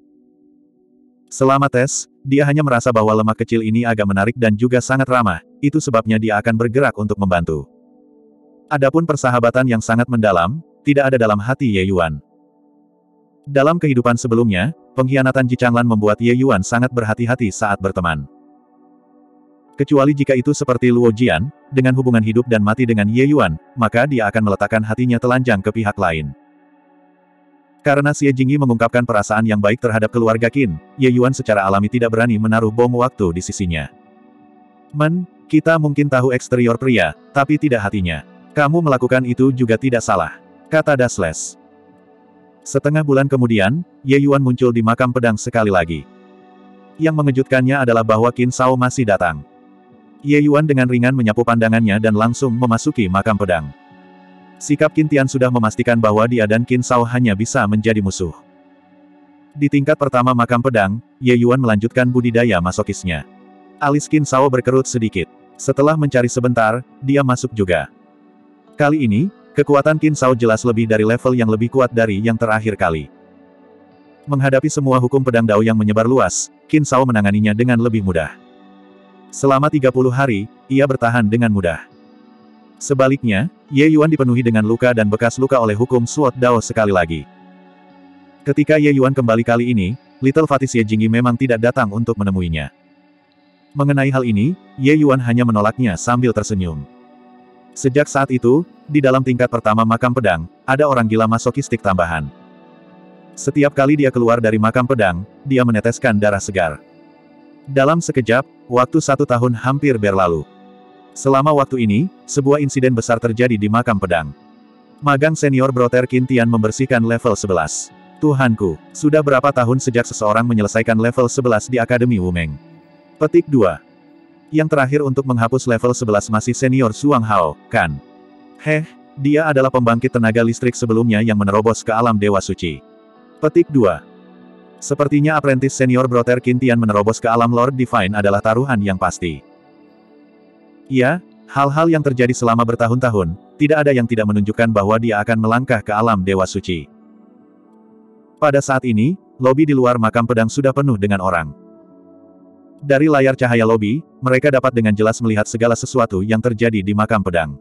Selama tes, dia hanya merasa bahwa lemak kecil ini agak menarik dan juga sangat ramah, itu sebabnya dia akan bergerak untuk membantu. Adapun persahabatan yang sangat mendalam, tidak ada dalam hati Ye Yuan. Dalam kehidupan sebelumnya, pengkhianatan Ji Changlan membuat Ye Yuan sangat berhati-hati saat berteman. Kecuali jika itu seperti Luo Jian, dengan hubungan hidup dan mati dengan Ye Yuan, maka dia akan meletakkan hatinya telanjang ke pihak lain. Karena Xie Jingyi mengungkapkan perasaan yang baik terhadap keluarga Qin, Ye Yuan secara alami tidak berani menaruh bom waktu di sisinya. Men, kita mungkin tahu eksterior pria, tapi tidak hatinya. Kamu melakukan itu juga tidak salah, kata Dasles. Setengah bulan kemudian, Ye Yuan muncul di makam pedang sekali lagi. Yang mengejutkannya adalah bahwa Qin Shao masih datang. Ye Yuan dengan ringan menyapu pandangannya dan langsung memasuki makam pedang. Sikap Qin Tian sudah memastikan bahwa dia dan Qin Shao hanya bisa menjadi musuh. Di tingkat pertama makam pedang, Ye Yuan melanjutkan budidaya masokisnya. Alis Qin Shao berkerut sedikit. Setelah mencari sebentar, dia masuk juga. Kali ini, kekuatan Qin Shao jelas lebih dari level yang lebih kuat dari yang terakhir kali. Menghadapi semua hukum pedang Dao yang menyebar luas, Qin Shao menanganinya dengan lebih mudah. Selama tiga puluh hari, ia bertahan dengan mudah. Sebaliknya, Ye Yuan dipenuhi dengan luka dan bekas luka oleh hukum Sword Dao sekali lagi. Ketika Ye Yuan kembali kali ini, Little Fatih Xie Jingyi memang tidak datang untuk menemuinya. Mengenai hal ini, Ye Yuan hanya menolaknya sambil tersenyum. Sejak saat itu, di dalam tingkat pertama makam pedang, ada orang gila masokistik tambahan. Setiap kali dia keluar dari makam pedang, dia meneteskan darah segar. Dalam sekejap, waktu satu tahun hampir berlalu. Selama waktu ini, sebuah insiden besar terjadi di makam pedang. Magang senior Broter Qin Tian membersihkan level sebelas. Tuhanku, sudah berapa tahun sejak seseorang menyelesaikan level sebelas di Akademi Wumeng? Petik dua. Yang terakhir untuk menghapus level sebelas masih senior Zhuang Hao, kan? Heh, dia adalah pembangkit tenaga listrik sebelumnya yang menerobos ke alam Dewa Suci. Petik dua. Sepertinya apprentice senior Broter Qin Tian menerobos ke alam Lord Divine adalah taruhan yang pasti. Ya, hal-hal yang terjadi selama bertahun-tahun, tidak ada yang tidak menunjukkan bahwa dia akan melangkah ke alam Dewa Suci. Pada saat ini, lobi di luar makam pedang sudah penuh dengan orang. Dari layar cahaya lobi, mereka dapat dengan jelas melihat segala sesuatu yang terjadi di makam pedang.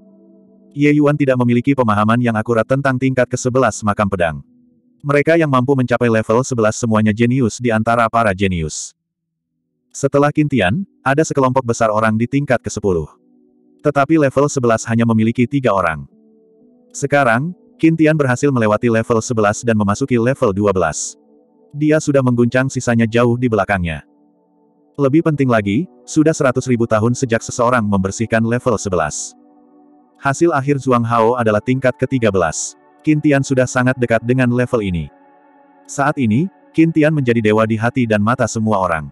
Ye Yuan tidak memiliki pemahaman yang akurat tentang tingkat kesebelas makam pedang. Mereka yang mampu mencapai level sebelas semuanya jenius di antara para jenius. Setelah Qin Tian, ada sekelompok besar orang di tingkat kesepuluh. Tetapi level sebelas hanya memiliki tiga orang. Sekarang, Qin Tian berhasil melewati level sebelas dan memasuki level dua belas. Dia sudah mengguncang sisanya jauh di belakangnya. Lebih penting lagi, sudah seratus ribu tahun sejak seseorang membersihkan level sebelas. Hasil akhir Zhuang Hao adalah tingkat ke tiga belas. Qin Tian sudah sangat dekat dengan level ini. Saat ini, Qin Tian menjadi dewa di hati dan mata semua orang.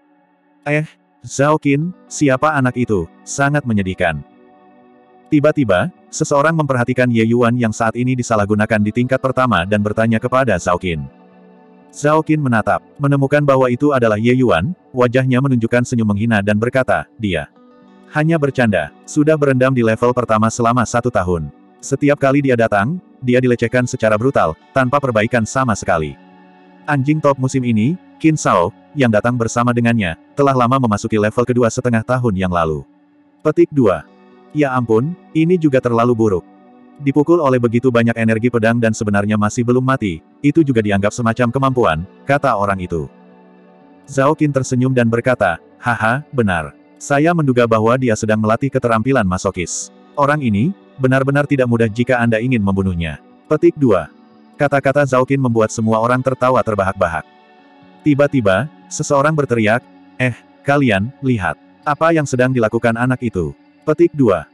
Eh, Zhao Qin, siapa anak itu? Sangat menyedihkan. Tiba-tiba, seseorang memperhatikan Ye Yuan yang saat ini disalahgunakan di tingkat pertama dan bertanya kepada Zhao Qin. Zhao Qin menatap, menemukan bahwa itu adalah Ye Yuan, wajahnya menunjukkan senyum menghina dan berkata, dia hanya bercanda, sudah berendam di level pertama selama satu tahun. Setiap kali dia datang, dia dilecehkan secara brutal, tanpa perbaikan sama sekali. Anjing top musim ini, Qin Shao, yang datang bersama dengannya, telah lama memasuki level kedua setengah tahun yang lalu. Petik dua. Ya ampun, ini juga terlalu buruk. Dipukul oleh begitu banyak energi pedang dan sebenarnya masih belum mati, itu juga dianggap semacam kemampuan, kata orang itu. Zhao Qin tersenyum dan berkata, haha, benar. Saya menduga bahwa dia sedang melatih keterampilan masokis. Orang ini, benar-benar tidak mudah jika Anda ingin membunuhnya. Petik dua. Kata-kata Zhao Qin membuat semua orang tertawa terbahak-bahak. Tiba-tiba, seseorang berteriak, eh, kalian, lihat. Apa yang sedang dilakukan anak itu? Petik dua.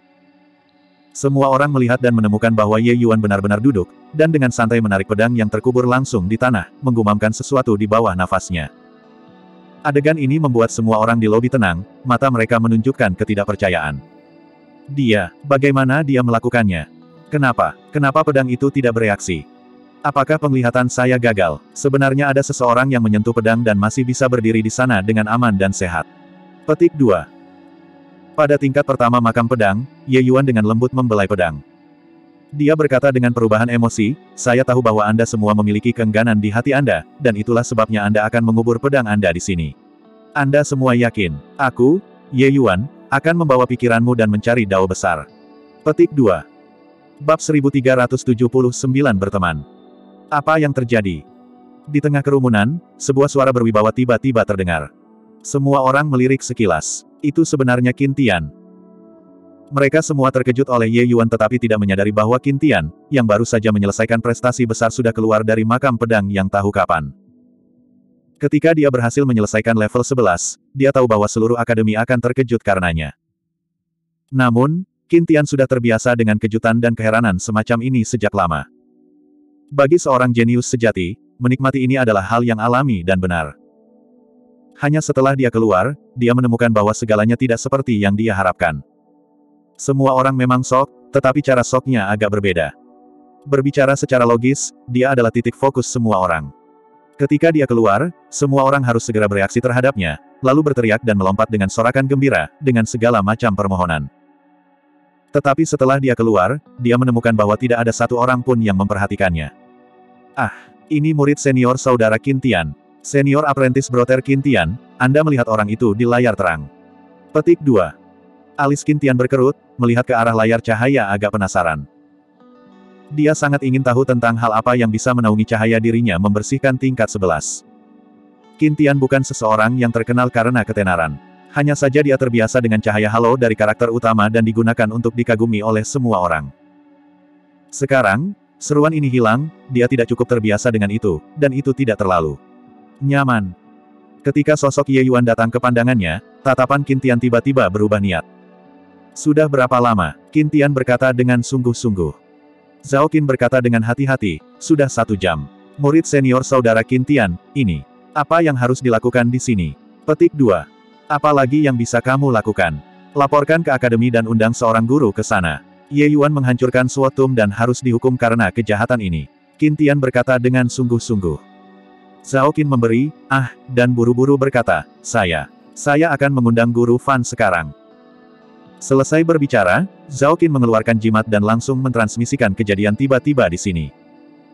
Semua orang melihat dan menemukan bahwa Ye Yuan benar-benar duduk, dan dengan santai menarik pedang yang terkubur langsung di tanah, menggumamkan sesuatu di bawah nafasnya. Adegan ini membuat semua orang di lobi tenang, mata mereka menunjukkan ketidakpercayaan. Dia, bagaimana dia melakukannya? Kenapa? Kenapa pedang itu tidak bereaksi? Apakah penglihatan saya gagal? Sebenarnya ada seseorang yang menyentuh pedang dan masih bisa berdiri di sana dengan aman dan sehat. Petik dua. Pada tingkat pertama makam pedang, Ye Yuan dengan lembut membelai pedang. Dia berkata dengan perubahan emosi, saya tahu bahwa Anda semua memiliki keengganan di hati Anda, dan itulah sebabnya Anda akan mengubur pedang Anda di sini. Anda semua yakin, aku, Ye Yuan, akan membawa pikiranmu dan mencari dao besar. Petik dua. Bab seribu tiga ratus tujuh puluh sembilan berteman. Apa yang terjadi? Di tengah kerumunan, sebuah suara berwibawa tiba-tiba terdengar. Semua orang melirik sekilas. Itu sebenarnya Qin Tian. Mereka semua terkejut oleh Ye Yuan tetapi tidak menyadari bahwa Qin Tian, yang baru saja menyelesaikan prestasi besar sudah keluar dari makam pedang yang tahu kapan. Ketika dia berhasil menyelesaikan level sebelas, dia tahu bahwa seluruh akademi akan terkejut karenanya. Namun, Qin Tian sudah terbiasa dengan kejutan dan keheranan semacam ini sejak lama. Bagi seorang jenius sejati, menikmati ini adalah hal yang alami dan benar. Hanya setelah dia keluar, dia menemukan bahwa segalanya tidak seperti yang dia harapkan. Semua orang memang sok, tetapi cara soknya agak berbeda. Berbicara secara logis, dia adalah titik fokus semua orang. Ketika dia keluar, semua orang harus segera bereaksi terhadapnya, lalu berteriak dan melompat dengan sorakan gembira, dengan segala macam permohonan. Tetapi setelah dia keluar, dia menemukan bahwa tidak ada satu orang pun yang memperhatikannya. Ah, ini murid senior saudara Qin Tian. Senior apprentice brother Qin Tian, Anda melihat orang itu di layar terang. Petik dua. Alis Qin Tian berkerut, melihat ke arah layar cahaya agak penasaran. Dia sangat ingin tahu tentang hal apa yang bisa menaungi cahaya dirinya membersihkan tingkat sebelas. Qin Tian bukan seseorang yang terkenal karena ketenaran. Hanya saja dia terbiasa dengan cahaya halo dari karakter utama dan digunakan untuk dikagumi oleh semua orang. Sekarang, seruan ini hilang, dia tidak cukup terbiasa dengan itu, dan itu tidak terlalu nyaman. Ketika sosok Ye Yuan datang ke pandangannya, tatapan Qin Tian tiba-tiba berubah niat. Sudah berapa lama? Qin Tian berkata dengan sungguh-sungguh. Zhao Qin berkata dengan hati-hati, sudah satu jam. Murid senior saudara Qin Tian, ini. Apa yang harus dilakukan di sini? Petik dua. Apa lagi yang bisa kamu lakukan? Laporkan ke akademi dan undang seorang guru ke sana. Ye Yuan menghancurkan Suotum dan harus dihukum karena kejahatan ini. Qin Tian berkata dengan sungguh-sungguh. Zhao Qin memberi, ah, dan buru-buru berkata, saya. Saya akan mengundang guru Fan sekarang. Selesai berbicara, Zhao Qin mengeluarkan jimat dan langsung mentransmisikan kejadian tiba-tiba di sini.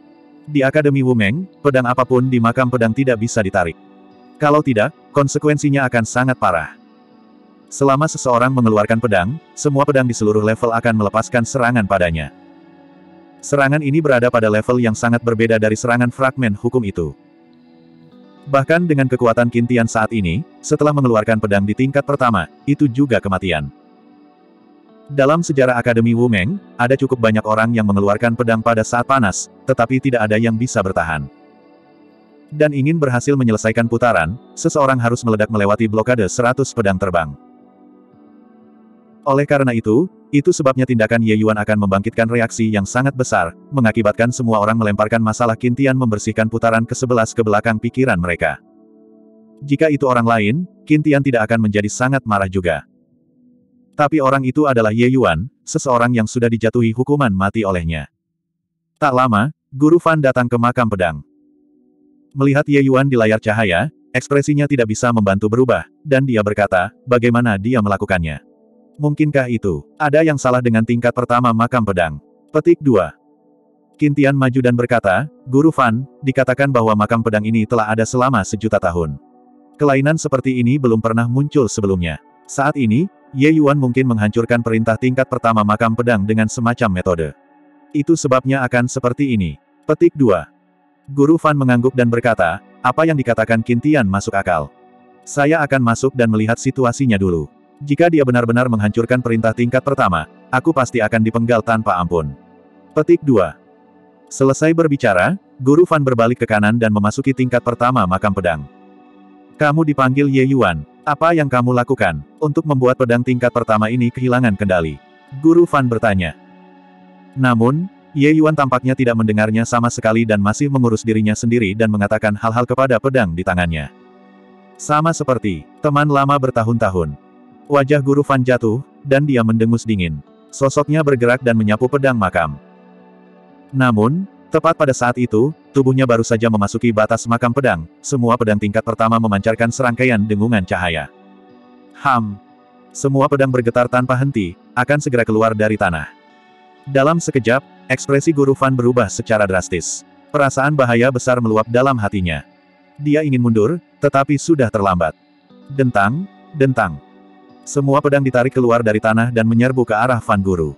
Di Akademi Wumeng, pedang apapun di makam pedang tidak bisa ditarik. Kalau tidak, konsekuensinya akan sangat parah. Selama seseorang mengeluarkan pedang, semua pedang di seluruh level akan melepaskan serangan padanya. Serangan ini berada pada level yang sangat berbeda dari serangan fragmen hukum itu. Bahkan dengan kekuatan Qin Tian saat ini, setelah mengeluarkan pedang di tingkat pertama, itu juga kematian. Dalam sejarah Akademi Wumeng, ada cukup banyak orang yang mengeluarkan pedang pada saat panas, tetapi tidak ada yang bisa bertahan. Dan ingin berhasil menyelesaikan putaran, seseorang harus meledak melewati blokade seratus pedang terbang. Oleh karena itu, itu sebabnya tindakan Ye Yuan akan membangkitkan reaksi yang sangat besar, mengakibatkan semua orang melemparkan masalah Qin Tian membersihkan putaran ke sebelas ke belakang pikiran mereka. Jika itu orang lain, Qin Tian tidak akan menjadi sangat marah juga. Tapi orang itu adalah Ye Yuan, seseorang yang sudah dijatuhi hukuman mati olehnya. Tak lama, Guru Fan datang ke makam pedang. Melihat Ye Yuan di layar cahaya, ekspresinya tidak bisa membantu berubah, dan dia berkata, bagaimana dia melakukannya. Mungkinkah itu, ada yang salah dengan tingkat pertama makam pedang? Petik dua. Qin Tian maju dan berkata, Guru Fan, dikatakan bahwa makam pedang ini telah ada selama sejuta tahun. Kelainan seperti ini belum pernah muncul sebelumnya. Saat ini, Ye Yuan mungkin menghancurkan perintah tingkat pertama makam pedang dengan semacam metode. Itu sebabnya akan seperti ini. Petik dua. Guru Fan mengangguk dan berkata, apa yang dikatakan Qin Tian masuk akal. Saya akan masuk dan melihat situasinya dulu. Jika dia benar-benar menghancurkan perintah tingkat pertama, aku pasti akan dipenggal tanpa ampun. Petik dua. Selesai berbicara, Guru Fan berbalik ke kanan dan memasuki tingkat pertama makam pedang. Kamu dipanggil Ye Yuan. Apa yang kamu lakukan untuk membuat pedang tingkat pertama ini kehilangan kendali? Guru Fan bertanya. Namun, Ye Yuan tampaknya tidak mendengarnya sama sekali dan masih mengurus dirinya sendiri dan mengatakan hal-hal kepada pedang di tangannya. Sama seperti teman lama bertahun-tahun. Wajah Guru Fan jatuh, dan dia mendengus dingin. Sosoknya bergerak dan menyapu pedang makam. Namun, tepat pada saat itu, tubuhnya baru saja memasuki batas makam pedang, semua pedang tingkat pertama memancarkan serangkaian dengungan cahaya. Ham! Semua pedang bergetar tanpa henti, akan segera keluar dari tanah. Dalam sekejap, ekspresi Guru Fan berubah secara drastis. Perasaan bahaya besar meluap dalam hatinya. Dia ingin mundur, tetapi sudah terlambat. Dentang, dentang. Semua pedang ditarik keluar dari tanah dan menyerbu ke arah Fan Guru.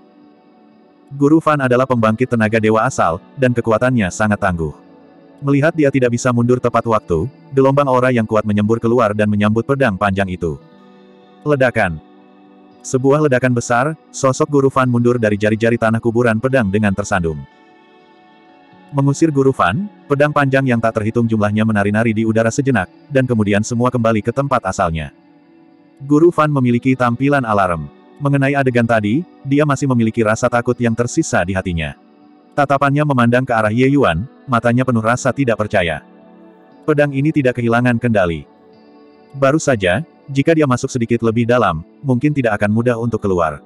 Guru Fan adalah pembangkit tenaga dewa asal, dan kekuatannya sangat tangguh. Melihat dia tidak bisa mundur tepat waktu, gelombang aura yang kuat menyembur keluar dan menyambut pedang panjang itu. Ledakan. Sebuah ledakan besar, sosok Guru Fan mundur dari jari-jari tanah kuburan pedang dengan tersandung. Mengusir Guru Fan, pedang panjang yang tak terhitung jumlahnya menari-nari di udara sejenak, dan kemudian semua kembali ke tempat asalnya. Guru Fan memiliki tampilan alarm. Mengenai adegan tadi, dia masih memiliki rasa takut yang tersisa di hatinya. Tatapannya memandang ke arah Ye Yuan, matanya penuh rasa tidak percaya. Pedang ini tidak kehilangan kendali. Baru saja, jika dia masuk sedikit lebih dalam, mungkin tidak akan mudah untuk keluar.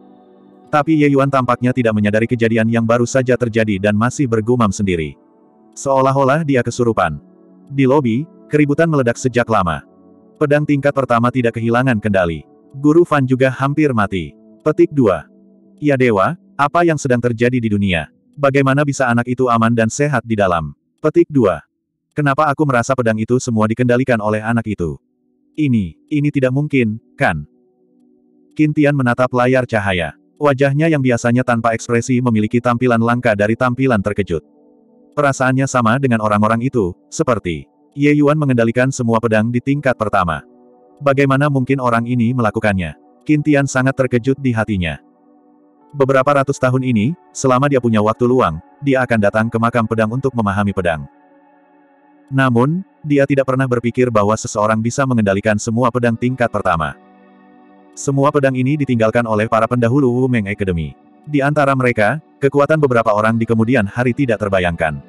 Tapi Ye Yuan tampaknya tidak menyadari kejadian yang baru saja terjadi dan masih bergumam sendiri. Seolah-olah dia kesurupan. Di lobi, keributan meledak sejak lama. Pedang tingkat pertama tidak kehilangan kendali. Guru Fan juga hampir mati. Petik dua. Ya dewa, apa yang sedang terjadi di dunia? Bagaimana bisa anak itu aman dan sehat di dalam? Petik dua. Kenapa aku merasa pedang itu semua dikendalikan oleh anak itu? Ini, ini tidak mungkin, kan? Qin Tian menatap layar cahaya. Wajahnya yang biasanya tanpa ekspresi memiliki tampilan langka dari tampilan terkejut. Perasaannya sama dengan orang-orang itu, seperti Ye Yuan mengendalikan semua pedang di tingkat pertama. Bagaimana mungkin orang ini melakukannya? Qin Tian sangat terkejut di hatinya. Beberapa ratus tahun ini, selama dia punya waktu luang, dia akan datang ke makam pedang untuk memahami pedang. Namun, dia tidak pernah berpikir bahwa seseorang bisa mengendalikan semua pedang tingkat pertama. Semua pedang ini ditinggalkan oleh para pendahulu Wumeng Academy. Di antara mereka, kekuatan beberapa orang di kemudian hari tidak terbayangkan.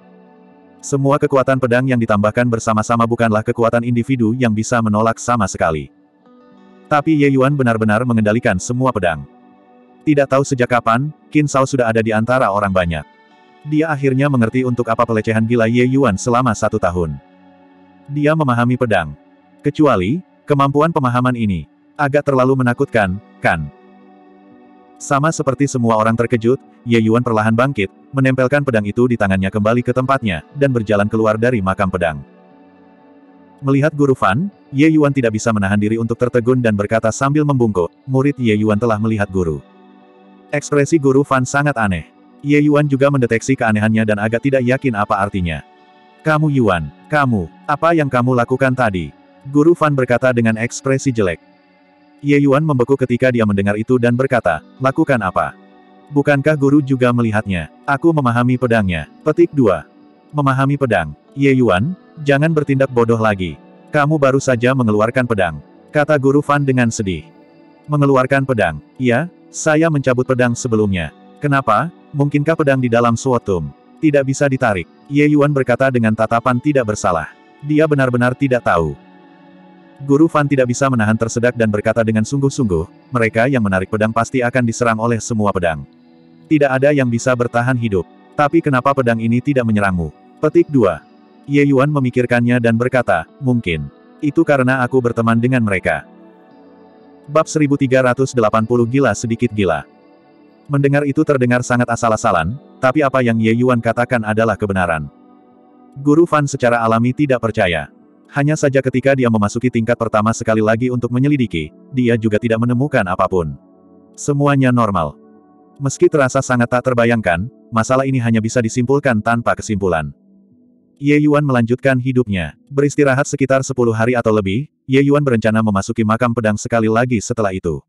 Semua kekuatan pedang yang ditambahkan bersama-sama bukanlah kekuatan individu yang bisa menolak sama sekali. Tapi Ye Yuan benar-benar mengendalikan semua pedang. Tidak tahu sejak kapan, Qin Shao sudah ada di antara orang banyak. Dia akhirnya mengerti untuk apa pelecehan gila Ye Yuan selama satu tahun. Dia memahami pedang. Kecuali, kemampuan pemahaman ini agak terlalu menakutkan, kan? Sama seperti semua orang terkejut, Ye Yuan perlahan bangkit, menempelkan pedang itu di tangannya kembali ke tempatnya, dan berjalan keluar dari makam pedang. Melihat Guru Fan, Ye Yuan tidak bisa menahan diri untuk tertegun dan berkata sambil membungkuk, murid Ye Yuan telah melihat guru. Ekspresi Guru Fan sangat aneh. Ye Yuan juga mendeteksi keanehannya dan agak tidak yakin apa artinya. Kamu Yuan, kamu, apa yang kamu lakukan tadi? Guru Fan berkata dengan ekspresi jelek. Ye Yuan membeku ketika dia mendengar itu dan berkata, lakukan apa? Bukankah guru juga melihatnya? Aku memahami pedangnya. Petik dua. Memahami pedang. Ye Yuan, jangan bertindak bodoh lagi. Kamu baru saja mengeluarkan pedang. Kata Guru Fan dengan sedih. Mengeluarkan pedang. Ya, saya mencabut pedang sebelumnya. Kenapa? Mungkinkah pedang di dalam Sword Tomb tidak bisa ditarik? Ye Yuan berkata dengan tatapan tidak bersalah. Dia benar-benar tidak tahu. Guru Fan tidak bisa menahan tersedak dan berkata dengan sungguh-sungguh, mereka yang menarik pedang pasti akan diserang oleh semua pedang. Tidak ada yang bisa bertahan hidup. Tapi kenapa pedang ini tidak menyerangmu? Petik dua. Ye Yuan memikirkannya dan berkata, mungkin. Itu karena aku berteman dengan mereka. Bab seribu tiga ratus delapan puluh Gila sedikit gila. Mendengar itu terdengar sangat asal-asalan, tapi apa yang Ye Yuan katakan adalah kebenaran. Guru Fan secara alami tidak percaya. Hanya saja ketika dia memasuki tingkat pertama sekali lagi untuk menyelidiki, dia juga tidak menemukan apapun. Semuanya normal. Meski terasa sangat tak terbayangkan, masalah ini hanya bisa disimpulkan tanpa kesimpulan. Ye Yuan melanjutkan hidupnya. Beristirahat sekitar sepuluh hari atau lebih, Ye Yuan berencana memasuki makam pedang sekali lagi setelah itu.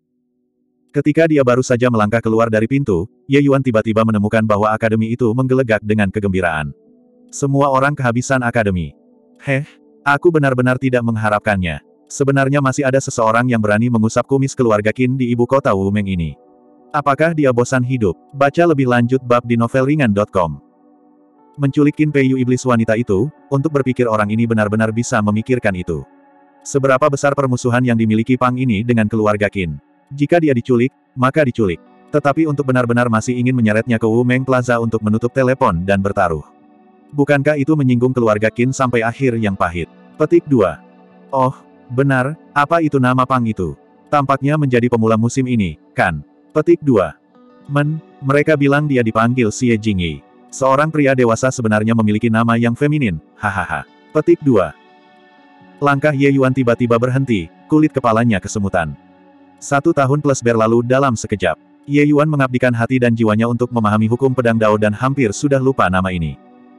Ketika dia baru saja melangkah keluar dari pintu, Ye Yuan tiba-tiba menemukan bahwa akademi itu menggelegak dengan kegembiraan. Semua orang kehabisan akademi. Heh. Aku benar-benar tidak mengharapkannya. Sebenarnya masih ada seseorang yang berani mengusap kumis keluarga Qin di ibu kota Wumeng ini. Apakah dia bosan hidup? Baca lebih lanjut bab di novelringan titik com. Menculik Qin Peiyu iblis wanita itu, untuk berpikir orang ini benar-benar bisa memikirkan itu. Seberapa besar permusuhan yang dimiliki Pang ini dengan keluarga Qin? Jika dia diculik, maka diculik. Tetapi untuk benar-benar masih ingin menyeretnya ke Wumeng Plaza untuk menutup telepon dan bertaruh. Bukankah itu menyinggung keluarga Qin sampai akhir yang pahit? Petik dua. Oh, benar, apa itu nama Pang itu? Tampaknya menjadi pemula musim ini, kan? Petik dua. Men, mereka bilang dia dipanggil Xie Jingyi. Seorang pria dewasa sebenarnya memiliki nama yang feminin, hahaha. Petik dua. Langkah Ye Yuan tiba-tiba berhenti, kulit kepalanya kesemutan. Satu tahun plus berlalu dalam sekejap. Ye Yuan mengabdikan hati dan jiwanya untuk memahami hukum pedang Dao dan hampir sudah lupa nama ini.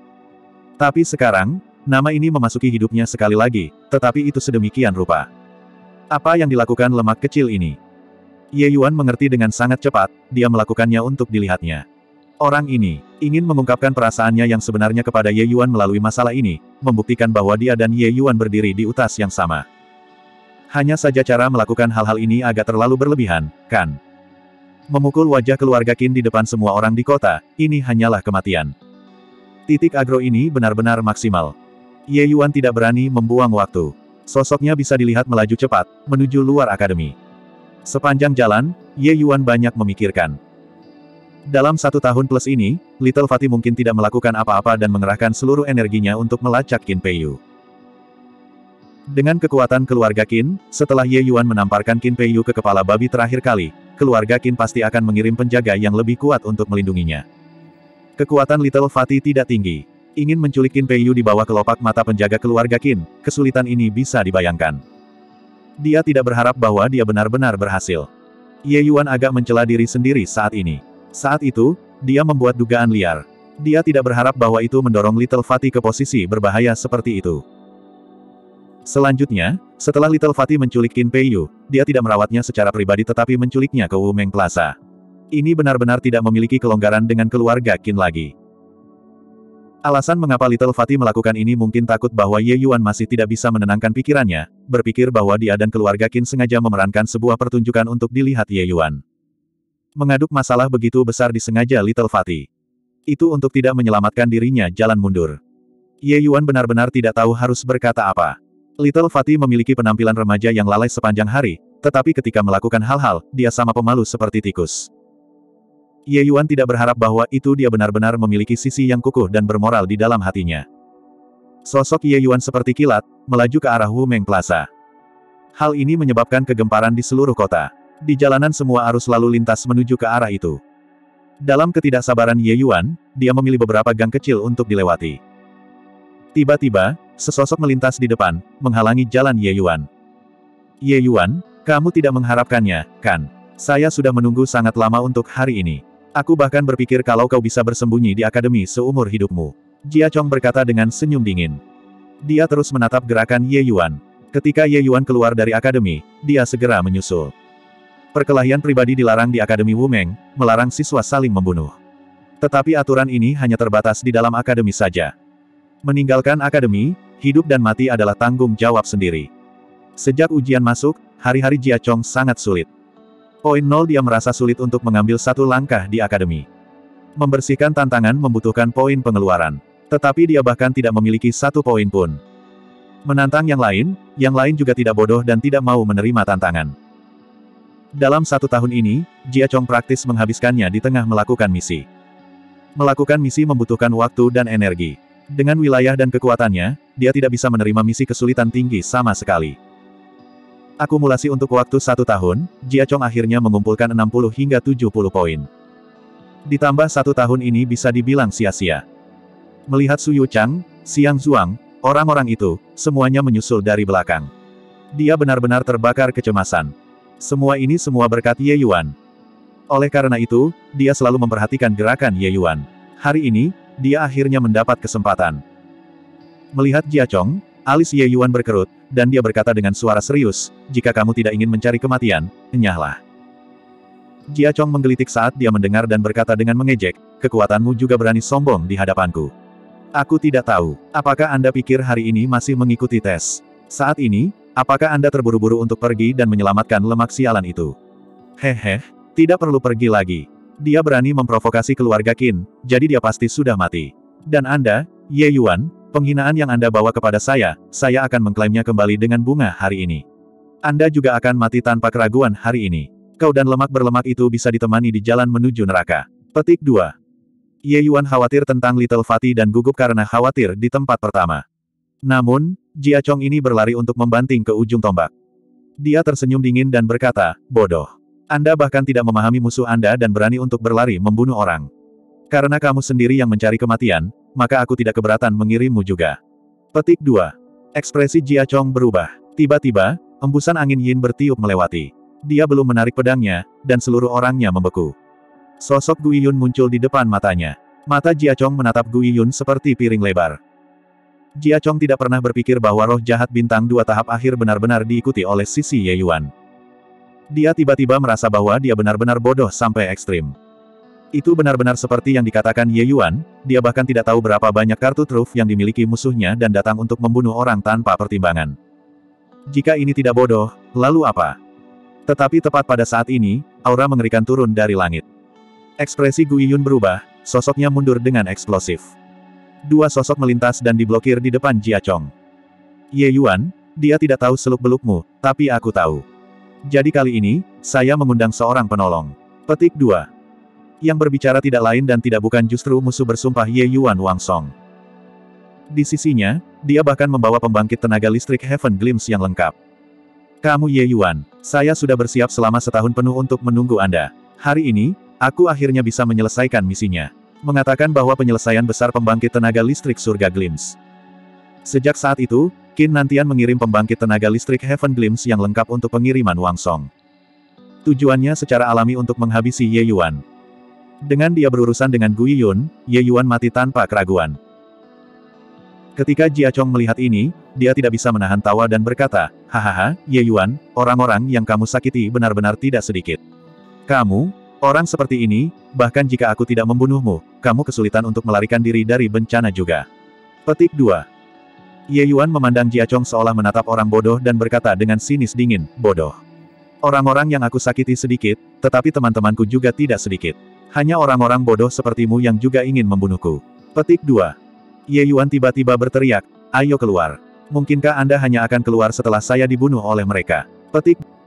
Tapi sekarang, nama ini memasuki hidupnya sekali lagi, tetapi itu sedemikian rupa. Apa yang dilakukan lemak kecil ini? Ye Yuan mengerti dengan sangat cepat, dia melakukannya untuk dilihatnya. Orang ini, ingin mengungkapkan perasaannya yang sebenarnya kepada Ye Yuan melalui masalah ini, membuktikan bahwa dia dan Ye Yuan berdiri di utas yang sama. Hanya saja cara melakukan hal-hal ini agak terlalu berlebihan, kan? Memukul wajah keluarga Qin di depan semua orang di kota, ini hanyalah kematian. Titik agro ini benar-benar maksimal. Ye Yuan tidak berani membuang waktu. Sosoknya bisa dilihat melaju cepat, menuju luar akademi. Sepanjang jalan, Ye Yuan banyak memikirkan. Dalam satu tahun plus ini, Little Fatih mungkin tidak melakukan apa-apa dan mengerahkan seluruh energinya untuk melacak Qin Peiyu. Dengan kekuatan keluarga Qin, setelah Ye Yuan menamparkan Qin Peiyu ke kepala babi terakhir kali, keluarga Qin pasti akan mengirim penjaga yang lebih kuat untuk melindunginya. Kekuatan Little Fatih tidak tinggi. Ingin menculik Qin Peiyu di bawah kelopak mata penjaga keluarga Qin, kesulitan ini bisa dibayangkan. Dia tidak berharap bahwa dia benar-benar berhasil. Ye Yuan agak mencela diri sendiri saat ini. Saat itu, dia membuat dugaan liar. Dia tidak berharap bahwa itu mendorong Little Fatih ke posisi berbahaya seperti itu. Selanjutnya, setelah Little Fatih menculik Qin Peiyu, dia tidak merawatnya secara pribadi tetapi menculiknya ke Wumeng Plaza. Ini benar-benar tidak memiliki kelonggaran dengan keluarga Qin lagi. Alasan mengapa Little Fatih melakukan ini mungkin takut bahwa Ye Yuan masih tidak bisa menenangkan pikirannya, berpikir bahwa dia dan keluarga Qin sengaja memerankan sebuah pertunjukan untuk dilihat Ye Yuan. Mengaduk masalah begitu besar disengaja Little Fatih. Itu untuk tidak menyelamatkan dirinya jalan mundur. Ye Yuan benar-benar tidak tahu harus berkata apa. Little Fatih memiliki penampilan remaja yang lalai sepanjang hari, tetapi ketika melakukan hal-hal, dia sama pemalu seperti tikus. Ye Yuan tidak berharap bahwa itu dia benar-benar memiliki sisi yang kukuh dan bermoral di dalam hatinya. Sosok Ye Yuan seperti kilat, melaju ke arah Wumeng Plaza. Hal ini menyebabkan kegemparan di seluruh kota. Di jalanan semua arus lalu lintas menuju ke arah itu. Dalam ketidaksabaran Ye Yuan, dia memilih beberapa gang kecil untuk dilewati. Tiba-tiba, sesosok melintas di depan, menghalangi jalan Ye Yuan. Ye Yuan, kamu tidak mengharapkannya, kan? Saya sudah menunggu sangat lama untuk hari ini. Aku bahkan berpikir kalau kau bisa bersembunyi di akademi seumur hidupmu. Jia Chong berkata dengan senyum dingin. Dia terus menatap gerakan Ye Yuan. Ketika Ye Yuan keluar dari akademi, dia segera menyusul. Perkelahian pribadi dilarang di Akademi Wumeng, melarang siswa saling membunuh. Tetapi aturan ini hanya terbatas di dalam akademi saja. Meninggalkan akademi, hidup dan mati adalah tanggung jawab sendiri. Sejak ujian masuk, hari-hari Jia Chong sangat sulit. Poin nol dia merasa sulit untuk mengambil satu langkah di akademi. Membersihkan tantangan membutuhkan poin pengeluaran. Tetapi dia bahkan tidak memiliki satu poin pun. Menantang yang lain, yang lain juga tidak bodoh dan tidak mau menerima tantangan. Dalam satu tahun ini, Jia Chong praktis menghabiskannya di tengah melakukan misi. Melakukan misi membutuhkan waktu dan energi. Dengan wilayah dan kekuatannya, dia tidak bisa menerima misi kesulitan tinggi sama sekali. Akumulasi untuk waktu satu tahun, Jia Chong akhirnya mengumpulkan enam puluh hingga tujuh puluh poin. Ditambah satu tahun ini bisa dibilang sia-sia. Melihat Su Yu Chang, Xiang Zuang, orang-orang itu, semuanya menyusul dari belakang. Dia benar-benar terbakar kecemasan. Semua ini semua berkat Ye Yuan. Oleh karena itu, dia selalu memperhatikan gerakan Ye Yuan. Hari ini, dia akhirnya mendapat kesempatan. Melihat Jia Chong, alis Ye Yuan berkerut, dan dia berkata dengan suara serius, jika kamu tidak ingin mencari kematian, enyahlah. Jia Chong menggelitik saat dia mendengar dan berkata dengan mengejek, kekuatanmu juga berani sombong di hadapanku. Aku tidak tahu, apakah Anda pikir hari ini masih mengikuti tes? Saat ini, apakah Anda terburu-buru untuk pergi dan menyelamatkan lemak sialan itu? Hehe, tidak perlu pergi lagi. Dia berani memprovokasi keluarga Qin, jadi dia pasti sudah mati. Dan Anda, Ye Yuan, penghinaan yang Anda bawa kepada saya, saya akan mengklaimnya kembali dengan bunga hari ini. Anda juga akan mati tanpa keraguan hari ini. Kau dan lemak berlemak itu bisa ditemani di jalan menuju neraka. Petik dua. Ye Yuan khawatir tentang Little Fatty dan gugup karena khawatir di tempat pertama. Namun, Jia Chong ini berlari untuk membanting ke ujung tombak. Dia tersenyum dingin dan berkata, bodoh. Anda bahkan tidak memahami musuh Anda dan berani untuk berlari membunuh orang. Karena kamu sendiri yang mencari kematian, maka aku tidak keberatan mengirimmu juga. Petik dua. Ekspresi Jia Chong berubah. Tiba-tiba, embusan angin yin bertiup melewati. Dia belum menarik pedangnya, dan seluruh orangnya membeku. Sosok Gu Yun muncul di depan matanya. Mata Jia Chong menatap Gu Yun seperti piring lebar. Jia Chong tidak pernah berpikir bahwa roh jahat bintang dua tahap akhir benar-benar diikuti oleh sisi Ye Yuan. Dia tiba-tiba merasa bahwa dia benar-benar bodoh sampai ekstrim. Itu benar-benar seperti yang dikatakan Ye Yuan, dia bahkan tidak tahu berapa banyak kartu truf yang dimiliki musuhnya dan datang untuk membunuh orang tanpa pertimbangan. Jika ini tidak bodoh, lalu apa? Tetapi tepat pada saat ini, aura mengerikan turun dari langit. Ekspresi Gu Yun berubah, sosoknya mundur dengan eksplosif. Dua sosok melintas dan diblokir di depan Jia Chong. Ye Yuan, dia tidak tahu seluk-belukmu, tapi aku tahu. Jadi kali ini, saya mengundang seorang penolong. Petik dua. Yang berbicara tidak lain dan tidak bukan justru musuh bersumpah Ye Yuan Wang Song. Di sisinya, dia bahkan membawa pembangkit tenaga listrik Heaven Glimpse yang lengkap. Kamu Ye Yuan, saya sudah bersiap selama setahun penuh untuk menunggu Anda. Hari ini, aku akhirnya bisa menyelesaikan misinya. Mengatakan bahwa penyelesaian besar pembangkit tenaga listrik surga Glimpse. Sejak saat itu, Qin Nantian mengirim pembangkit tenaga listrik Heaven Glimpse yang lengkap untuk pengiriman Wang Song. Tujuannya secara alami untuk menghabisi Ye Yuan. Dengan dia berurusan dengan Gu Yun, Ye Yuan mati tanpa keraguan. Ketika Jia Chong melihat ini, dia tidak bisa menahan tawa dan berkata, hahaha, Ye Yuan, orang-orang yang kamu sakiti benar-benar tidak sedikit. Kamu, orang seperti ini, bahkan jika aku tidak membunuhmu, kamu kesulitan untuk melarikan diri dari bencana juga. Petik dua. Ye Yuan memandang Jia Chong seolah menatap orang bodoh dan berkata dengan sinis dingin, bodoh. Orang-orang yang aku sakiti sedikit, tetapi teman-temanku juga tidak sedikit. Hanya orang-orang bodoh sepertimu yang juga ingin membunuhku. Petik dua. Ye Yuan tiba-tiba berteriak, ayo keluar. Mungkinkah Anda hanya akan keluar setelah saya dibunuh oleh mereka? Petik